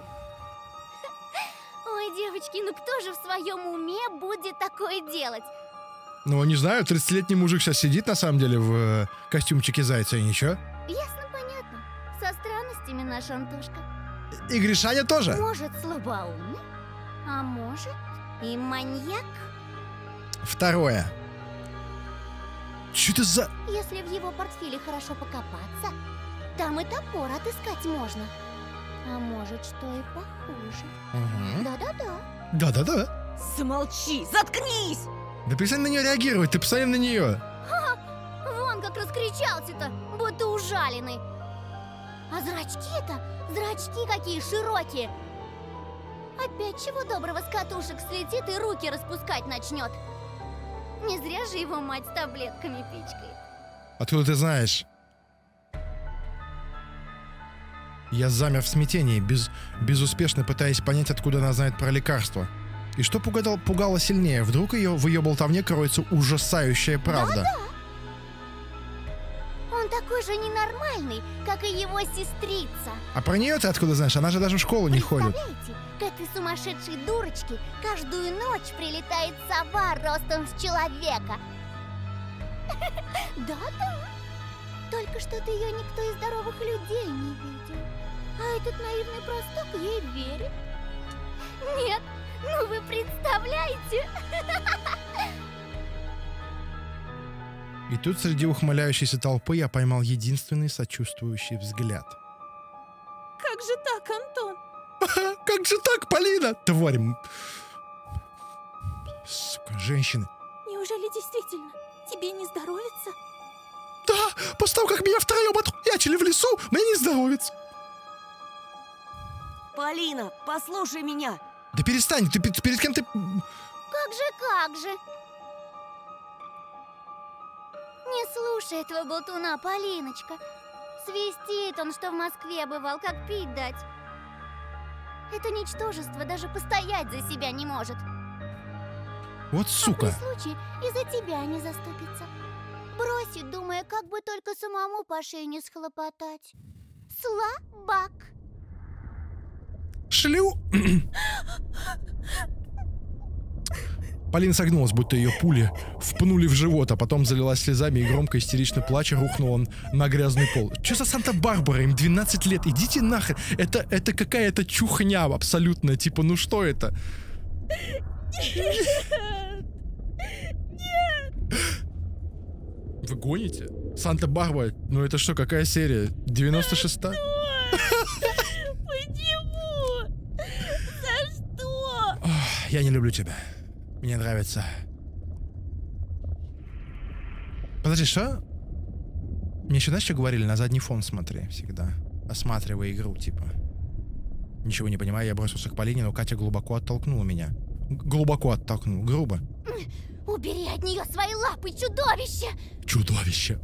[SPEAKER 7] Ой, девочки, ну кто же в своем уме будет такое делать?
[SPEAKER 1] Ну, не знаю, тридцатилетний мужик сейчас сидит, на самом деле, в э, костюмчике зайца, и ничего.
[SPEAKER 7] Ясно, понятно. Со странностями наш Антошка.
[SPEAKER 1] И Гришаня тоже.
[SPEAKER 7] Может, слабоумный, а может и маньяк.
[SPEAKER 1] Второе. Что это за...
[SPEAKER 7] Если в его портфеле хорошо покопаться, там и топор отыскать можно. А может, что и похуже.
[SPEAKER 1] Угу.
[SPEAKER 7] Да-да-да.
[SPEAKER 1] Да-да-да.
[SPEAKER 9] Замолчи! Заткнись!
[SPEAKER 1] Да перестань на нее реагировать, ты посмотри на нее.
[SPEAKER 7] Ха! Вон как раскричался-то, будто ужаленный. А зрачки-то, зрачки какие широкие. Опять чего доброго с катушек слетит и руки распускать начнет. Не зря же его мать с таблетками пичкает.
[SPEAKER 1] Откуда ты знаешь? Я замер в смятении, без, безуспешно пытаясь понять, откуда она знает про лекарство. И что пугало, пугало сильнее? Вдруг ее, в ее болтовне кроется ужасающая правда.
[SPEAKER 7] Да-да. Он такой же ненормальный, как и его сестрица.
[SPEAKER 1] А про нее ты откуда знаешь? Она же даже в школу не ходит.
[SPEAKER 7] Представляете, к этой сумасшедшей дурочке каждую ночь прилетает сова ростом с человека. Да-да. Только что-то ее никто из здоровых людей не видел. А этот наивный простак ей верит. Нет, ну вы представляете?
[SPEAKER 1] И тут среди ухмыляющейся толпы я поймал единственный сочувствующий взгляд.
[SPEAKER 5] Как же так, Антон?
[SPEAKER 1] Как же так, Полина? Тварь. Сука, женщины.
[SPEAKER 5] Неужели действительно тебе не здоровится?
[SPEAKER 1] Да, после того, как меня втроем отхуячили в лесу, мне не здоровится.
[SPEAKER 9] Полина, послушай меня.
[SPEAKER 1] Да перестань, ты перед, перед кем ты...
[SPEAKER 7] Как же, как же? Не слушай этого болтуна, Полиночка. Свистит он, что в Москве бывал, как пить дать. Это ничтожество даже постоять за себя не может.
[SPEAKER 1] Вот сука.
[SPEAKER 7] А при случае и за тебя не заступится. Бросит, думая, как бы только самому по шее не схлопотать. Слабак.
[SPEAKER 1] Шлю... Полина согнулась, будто ее пули впнули в живот, а потом залилась слезами и громко истерично плача рухнула на грязный пол. Че за Санта-Барбара? Им двенадцать лет. Идите нахрен. Это, это какая-то чухня абсолютная. Типа, ну что это? Нет! Нет! Вы гоните? Санта-Барбара? Ну это что, какая серия? девяносто шестая?
[SPEAKER 5] Почему? За что?
[SPEAKER 1] Я не люблю тебя. Мне нравится. Подожди, что? Мне еще, знаешь, что говорили? На задний фон смотри всегда. Осматривай игру, типа. Ничего не понимаю, я бросился к Полине, но Катя глубоко оттолкнула меня. Г- глубоко оттолкнула, грубо.
[SPEAKER 7] Убери от нее свои лапы, чудовище!
[SPEAKER 1] Чудовище.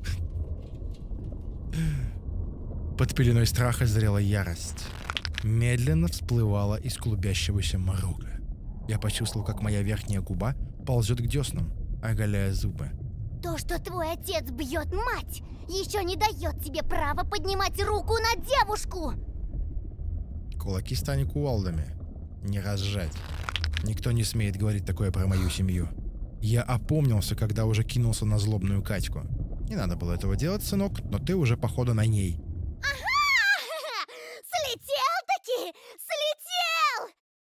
[SPEAKER 1] Под пеленой страха зрела ярость. Медленно всплывала из клубящегося морога. Я почувствовал, как моя верхняя губа ползет к деснам, оголяя зубы.
[SPEAKER 7] То, что твой отец бьет мать, еще не дает тебе права поднимать руку на девушку!
[SPEAKER 1] Кулаки стали кувалдами. Не разжать. Никто не смеет говорить такое про мою семью. Я опомнился, когда уже кинулся на злобную Катьку. Не надо было этого делать, сынок, но ты уже, походу, на ней.
[SPEAKER 7] Ага! Слетел-таки! Слетел!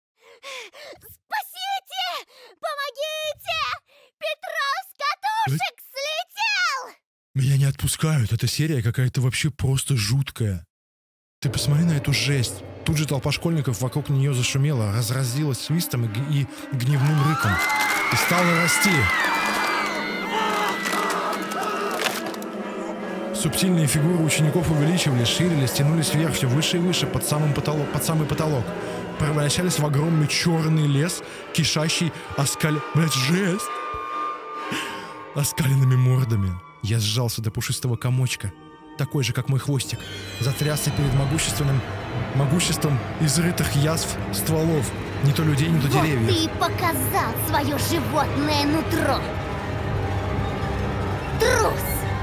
[SPEAKER 7] Спасите! Помогите! Петров с катушек слетел!
[SPEAKER 1] Меня не отпускают. Эта серия какая-то вообще просто жуткая. Ты посмотри на эту жесть. Тут же толпа школьников вокруг нее зашумела, разразилась свистом и, г- и гневным рыком. И стала расти. Субтильные фигуры учеников увеличивались, ширились, тянулись вверх все выше и выше, под, самым потолок, под самый потолок. Превращались в огромный черный лес, кишащий оскаль... Блядь, жесть! Оскаленными мордами. Я сжался до пушистого комочка, такой же, как мой хвостик. Затрясся перед могущественным... могуществом изрытых язв стволов. Не то людей, не то
[SPEAKER 7] Вот
[SPEAKER 1] деревьев.
[SPEAKER 7] ты и показал свое животное нутро. Трус!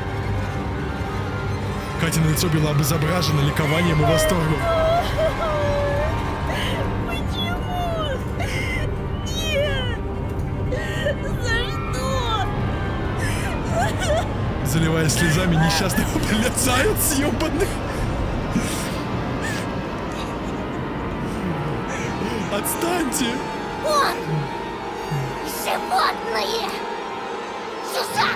[SPEAKER 1] Катина лицо было обезображено ликованием и восторгом.
[SPEAKER 7] Почему? Нет! За что?
[SPEAKER 1] Заливаясь слезами, несчастный пролетает съебанный. Отстаньте!
[SPEAKER 7] Он! Животное! Чужак!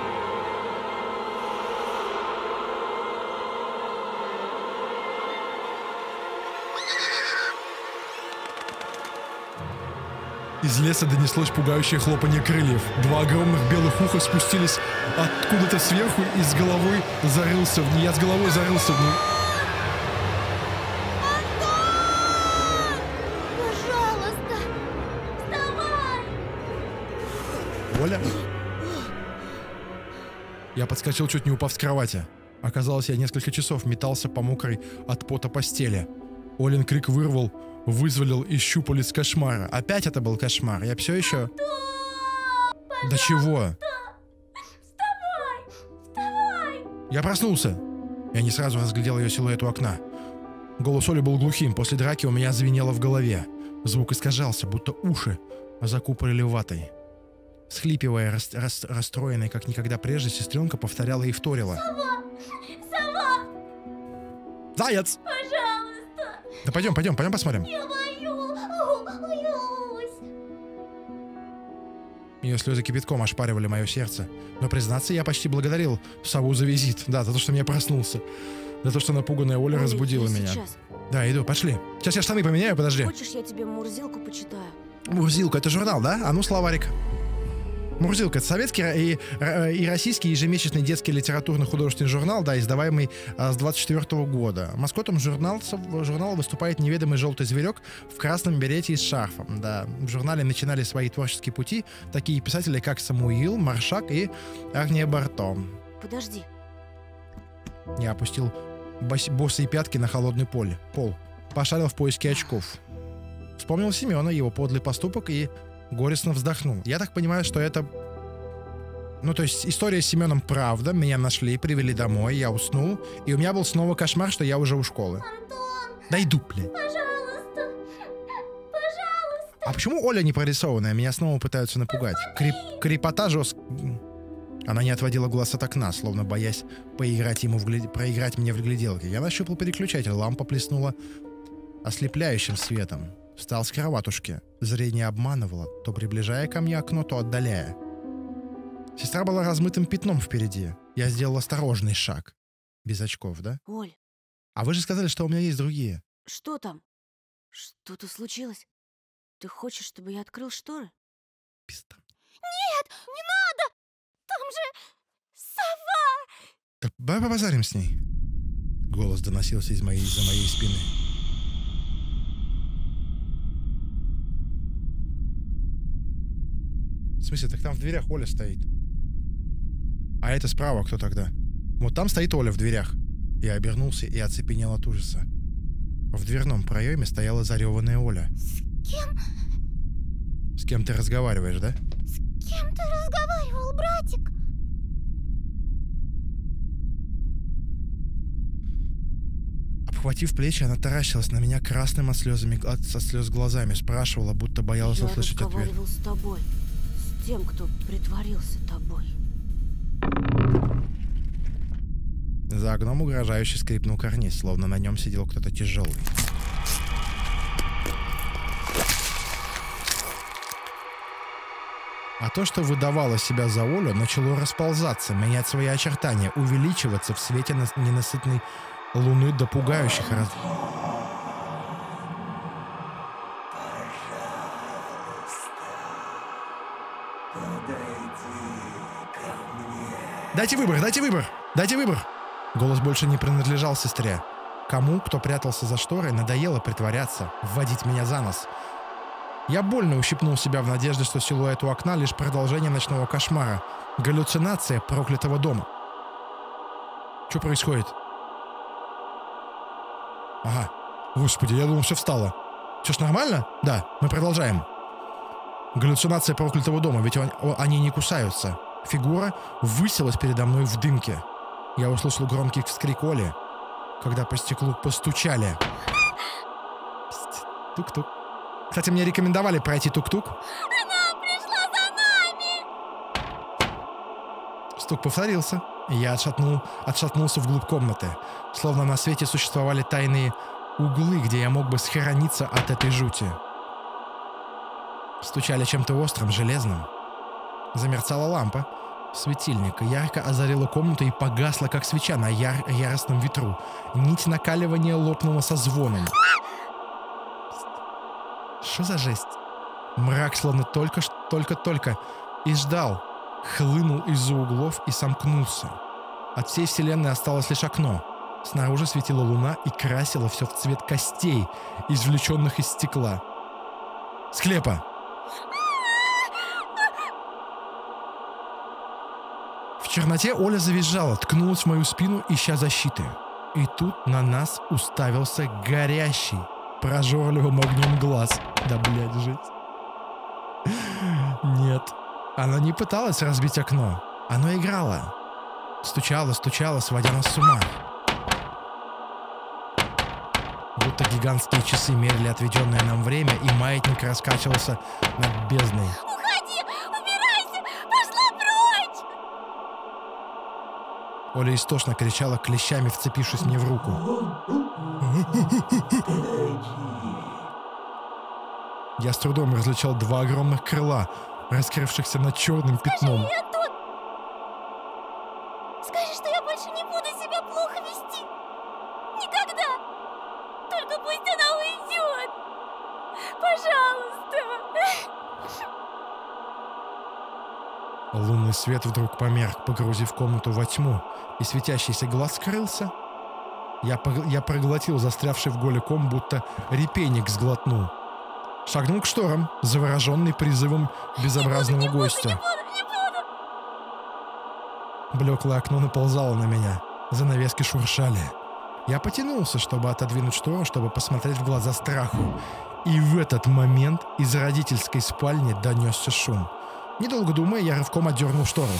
[SPEAKER 1] Из леса донеслось пугающее хлопанье крыльев. Два огромных белых уха спустились откуда-то сверху и с головой зарылся в ней. Я с головой зарылся в ней.
[SPEAKER 7] Пожалуйста! Вставай!
[SPEAKER 1] Оля? Я подскочил, чуть не упав с кровати. Оказалось, я несколько часов метался по мокрой от пота постели. Олин крик вырвал, вызволил из щупалец кошмара. Опять это был кошмар. Я все еще... До чего?
[SPEAKER 7] Вставай! Вставай!
[SPEAKER 1] Я проснулся. Я не сразу разглядел ее силуэт у окна. Голос Оли был глухим. После драки у меня звенело в голове. Звук искажался, будто уши закупорили ватой. Схлипивая, рас, рас, расстроенная, как никогда прежде, сестренка повторяла и вторила.
[SPEAKER 7] Сова! Сова!
[SPEAKER 1] Заяц!
[SPEAKER 7] Пожалуйста!
[SPEAKER 1] Да пойдем, пойдем, пойдем посмотрим.
[SPEAKER 7] Я боюсь! Боюсь!
[SPEAKER 1] Ее слезы кипятком ошпаривали мое сердце. Но, признаться, я почти благодарил сову за визит. Да, за то, что я проснулся. За то, что напуганная Оля
[SPEAKER 3] Оля,
[SPEAKER 1] разбудила
[SPEAKER 3] я
[SPEAKER 1] меня.
[SPEAKER 3] сейчас.
[SPEAKER 1] Да, иду, пошли. Сейчас я штаны поменяю, подожди.
[SPEAKER 3] Хочешь, я тебе Мурзилку почитаю?
[SPEAKER 1] Мурзилка, это журнал, да? А ну, словарик. Мурзилка — это советский и, и российский ежемесячный детский литературно-художественный журнал, да, издаваемый а, с двадцать четвёртого года. Маскотом журнала, журнала выступает неведомый желтый зверек в красном берете и с шарфом. Да. В журнале начинали свои творческие пути такие писатели, как Самуил, Маршак и Агния Барто.
[SPEAKER 3] Подожди.
[SPEAKER 1] Я опустил бос- босые пятки на холодный поле, пол, пошарил в поиске очков. Вспомнил Семена, его подлый поступок и горестно вздохнул. Я так понимаю, что это... Ну, то есть история с Семеном правда. Меня нашли, привели домой, я уснул. И у меня был снова кошмар, что я уже у школы.
[SPEAKER 7] Антон!
[SPEAKER 1] Да иду, блядь.
[SPEAKER 7] Пожалуйста! Пожалуйста!
[SPEAKER 1] А почему Оля не прорисованная? Меня снова пытаются напугать. Крип... Крепота жестк... Она не отводила глаз от окна, словно боясь поиграть ему в глед... проиграть мне в гляделке. Я нащупал переключатель, лампа плеснула ослепляющим светом. Встал с кроватушки. Зрение обманывало, то приближая ко мне окно, то отдаляя. Сестра была размытым пятном впереди. Я сделал осторожный шаг. Без очков, да?
[SPEAKER 3] Оль,
[SPEAKER 1] А вы же сказали, что у меня есть другие.
[SPEAKER 3] что там? Что-то случилось? Ты хочешь, чтобы я открыл шторы?
[SPEAKER 1] Пизда.
[SPEAKER 7] Нет! Не надо! Там же сова!
[SPEAKER 1] Да давай побазарим с ней. Голос доносился из моей, из-за моей спины. В смысле, так там в дверях Оля стоит. А это справа кто тогда? Вот там стоит Оля в дверях. Я обернулся и оцепенел от ужаса. В дверном проеме стояла зареванная Оля.
[SPEAKER 7] С кем?
[SPEAKER 1] С кем ты разговариваешь, да?
[SPEAKER 7] С кем ты разговаривал, братик?
[SPEAKER 1] Обхватив плечи, она таращилась на меня красным от слезами, от, со слез глазами, спрашивала, будто боялась
[SPEAKER 9] Я
[SPEAKER 1] услышать ответ.
[SPEAKER 9] разговаривал с тобой, с тем, кто притворился тобой.
[SPEAKER 1] За окном угрожающе скрипнул карниз, словно на нем сидел кто-то тяжелый. А то, что выдавало себя за Олю, начало расползаться, менять свои очертания, увеличиваться в свете нас- ненасытной луны до пугающих раз... Дайте выбор, дайте выбор, дайте выбор. Голос больше не принадлежал сестре. Кому, кто прятался за шторой, надоело притворяться, вводить меня за нос. Я больно ущипнул себя в надежде, что силуэт у окна лишь продолжение ночного кошмара. Галлюцинация проклятого дома. Что происходит? Ага. Господи, я думал, все встало. Все ж нормально? Да, мы продолжаем. Галлюцинация проклятого дома, ведь он, о, они не кусаются. Фигура высилась передо мной в дымке. Я услышал громкий вскрик Оли, когда по стеклу постучали. Псть, тук-тук. Кстати, мне рекомендовали пройти тук-тук.
[SPEAKER 7] Она пришла за нами!
[SPEAKER 1] Стук повторился, и я отшатнул, отшатнулся вглубь комнаты. Словно на свете существовали тайные углы, где я мог бы схорониться от этой жути. Стучали чем-то острым, железным. Замерцала лампа светильника, ярко озарила комнату и погасла, как свеча на яр- яростном ветру. Нить накаливания лопнула со звоном. Что за жесть? Мрак словно только, только-только и ждал. Хлынул из-за углов и сомкнулся. От всей вселенной осталось лишь окно. Снаружи светила луна и красила все в цвет костей, извлеченных из стекла. Склепа! В черноте Оля завизжала, ткнулась в мою спину, ища защиты. И тут на нас уставился горящий, прожорливым огнем глаз. Да, блядь, жить. Нет. Она не пыталась разбить окно. Оно играло. Стучало, стучало, сводя нас с ума. Будто гигантские часы мерили отведенное нам время, и маятник раскачивался над бездной.
[SPEAKER 7] Уходи! Убирайся! Пошла прочь!
[SPEAKER 1] Оля истошно кричала, клещами вцепившись мне в руку. Я с трудом различал два огромных крыла, раскрывшихся над черным пятном.
[SPEAKER 7] Скажи ей, Антон! Скажи, что я больше не буду себя плохо вести! Никогда! Только пусть она уйдет! Пожалуйста!
[SPEAKER 1] Лунный свет вдруг померк, погрузив комнату во тьму, и светящийся глаз скрылся. Я, пог- я проглотил застрявший в горле ком, будто репейник сглотнул. Шагнул к шторам, завороженный призывом безобразного гостя.
[SPEAKER 7] Не буду, не буду!
[SPEAKER 1] Блеклое окно наползало на меня. Занавески шуршали. Я потянулся, чтобы отодвинуть штору, чтобы посмотреть в глаза страху. И в этот момент из родительской спальни донесся шум. Недолго думая, я рывком отдернул штору.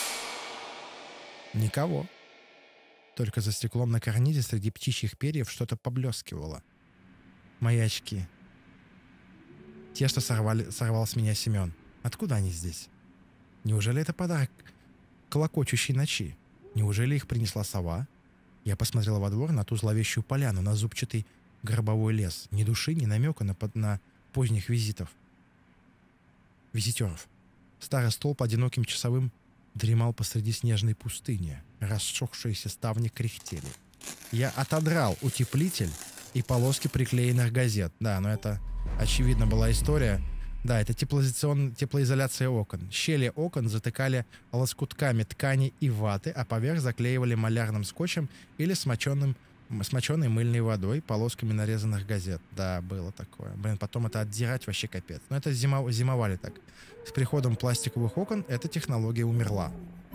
[SPEAKER 1] Никого. Только за стеклом на карнизе среди птичьих перьев что-то поблескивало. Мои очки. Те, что сорвали, сорвал с меня Семен. Откуда они здесь? Неужели это подарок колокочущей ночи? Неужели их принесла сова? Я посмотрел во двор на ту зловещую поляну, на зубчатый гробовой лес. Ни души, ни намека на, на поздних визитов. Визитеров. Старый столб одиноким часовым дремал посреди снежной пустыни. Расшохшиеся ставни кряхтели. Я отодрал утеплитель и полоски приклеенных газет. Да, но это, очевидно, была история. Да, это теплоизоляцион... теплоизоляция окон. Щели окон затыкали лоскутками ткани и ваты, а поверх заклеивали малярным скотчем или смоченным смоченной мыльной водой, полосками нарезанных газет. Да, было такое. Блин, потом это отдирать вообще капец. Но это зимо, зимовали так. С приходом пластиковых окон эта технология умерла.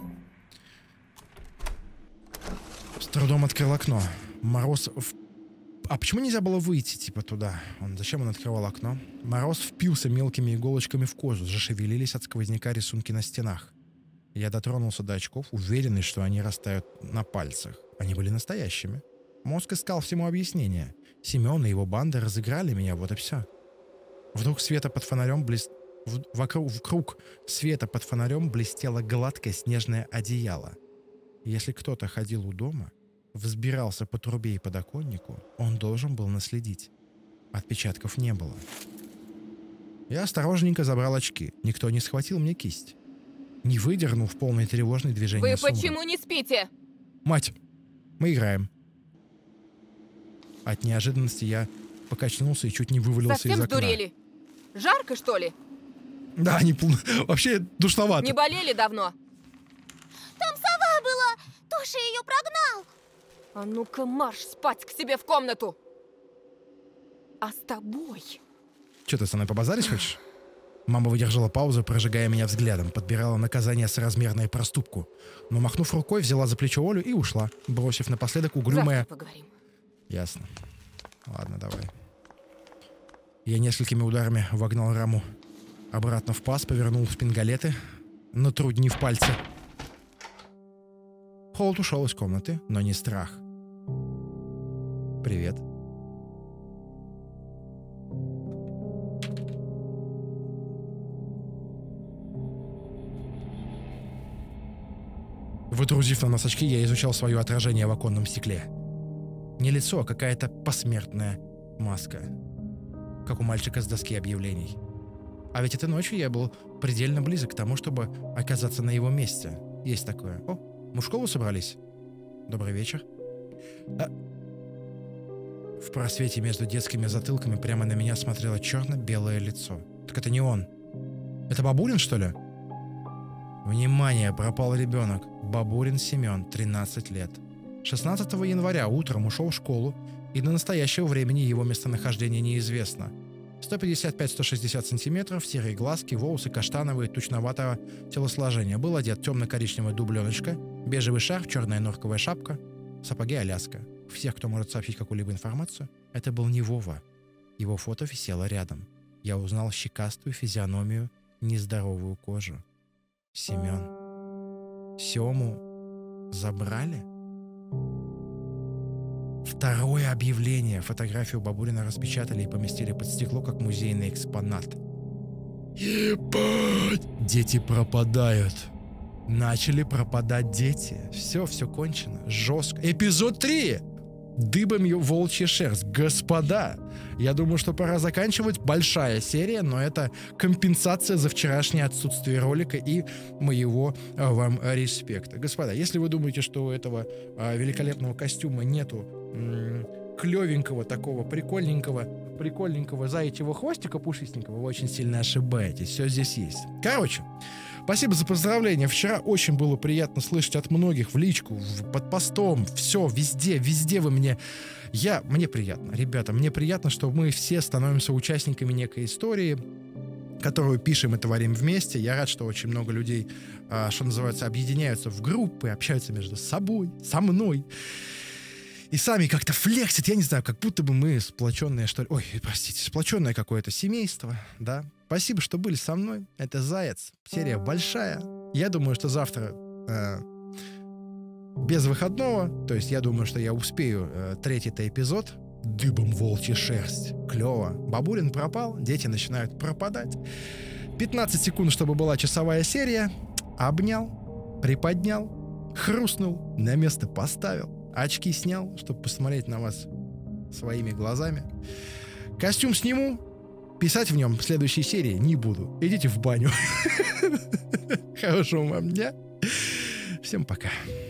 [SPEAKER 1] С трудом открыл окно. Мороз... В... А почему нельзя было выйти, типа, туда? Он, зачем он открывал окно? Мороз впился мелкими иголочками в кожу. Зашевелились от сквозняка рисунки на стенах. Я дотронулся до очков, уверенный, что они растают на пальцах. Они были настоящими. Мозг искал всему объяснение. Семен и его банда разыграли меня, вот и все. Вдруг света под фонарем блест... Вокруг, вокруг света под фонарем блестело гладкое снежное одеяло. Если кто-то ходил у дома, взбирался по трубе и подоконнику, он должен был наследить. Отпечатков не было. Я осторожненько забрал очки. Никто не схватил мне кисть. Не выдернув полное тревожное движение.
[SPEAKER 5] Вы почему не спите?
[SPEAKER 1] Мать, мы играем. От неожиданности я покачнулся и чуть не вывалился
[SPEAKER 5] Совсем
[SPEAKER 1] из окна.
[SPEAKER 5] сдурели? Жарко, что ли?
[SPEAKER 1] Да, не пол... вообще душновато.
[SPEAKER 5] Не болели давно?
[SPEAKER 7] Там сова была! Тоша ее прогнал!
[SPEAKER 5] А ну-ка марш спать к себе в комнату! А с тобой?
[SPEAKER 1] Че, ты со мной побазарить хочешь? Мама выдержала паузу, прожигая меня взглядом, подбирала наказание соразмерное проступку. Но, махнув рукой, взяла за плечо Олю и ушла, бросив напоследок угрюмое...
[SPEAKER 5] Завтра поговорим.
[SPEAKER 1] Ясно. Ладно, давай. Я несколькими ударами вогнал раму обратно в паз, повернул шпингалеты, натруднив пальцы. Холод ушел из комнаты, но не страх. Привет. Выдрузив на нос очки, я изучал свое отражение в оконном стекле. Не лицо, а какая-то посмертная маска. Как у мальчика с доски объявлений. А ведь этой ночью я был предельно близок к тому, чтобы оказаться на его месте. Есть такое. О, мы в школу собрались? Добрый вечер. А... В просвете между детскими затылками прямо на меня смотрело черно-белое лицо. Так это не он. Это Бабурин, что ли? Внимание, пропал ребенок. Бабурин Семен, тринадцать лет. шестнадцатого января утром ушел в школу, и до настоящего времени его местонахождение неизвестно. сто пятьдесят пять - сто шестьдесят сантиметров, серые глазки, волосы каштановые, тучноватого телосложения. Был одет темно-коричневая дубленочка, бежевый шарф, черная норковая шапка, сапоги Аляска. Всех, кто может сообщить какую-либо информацию, это был не Вова. Его фото висело рядом. Я узнал щекастую физиономию, нездоровую кожу. Семен. Сему забрали? Второе объявление. Фотографию Бабурина распечатали и поместили под стекло, как музейный экспонат. Ебать! Дети пропадают. Начали пропадать дети. Все, все кончено. Жестко. Эпизод три! Дыбом ее волчья шерсть. Господа, я думаю, что пора заканчивать. Большая серия, но это компенсация за вчерашнее отсутствие ролика и моего а, вам респекта. Господа, если вы думаете, что у этого а, великолепного костюма нету м- клевенького такого прикольненького, прикольненького заячьего хвостика пушистенького, вы очень сильно ошибаетесь. Все здесь есть. Короче, спасибо за поздравления. Вчера очень было приятно слышать от многих в личку, в, под постом, все, везде, везде вы мне... Я... Мне приятно, ребята, мне приятно, что мы все становимся участниками некой истории, которую пишем и творим вместе. Я рад, что очень много людей, а, что называется, объединяются в группы, общаются между собой, со мной. И сами как-то флексят, я не знаю, как будто бы мы сплоченное, что ли... Ой, простите, сплоченное какое-то семейство, да. Спасибо, что были со мной. Это «Заяц». Серия большая. Я думаю, что завтра э, без выходного, то есть я думаю, что я успею э, третий-то эпизод. Дыбом волчья шерсть. Клево. Бабурин пропал, дети начинают пропадать. пятнадцать секунд, чтобы была часовая серия. Обнял, приподнял, хрустнул, на место поставил. Очки снял, чтобы посмотреть на вас своими глазами. Костюм сниму. Писать в нем в следующей серии не буду. Идите в баню. Хорошего вам дня. Всем пока.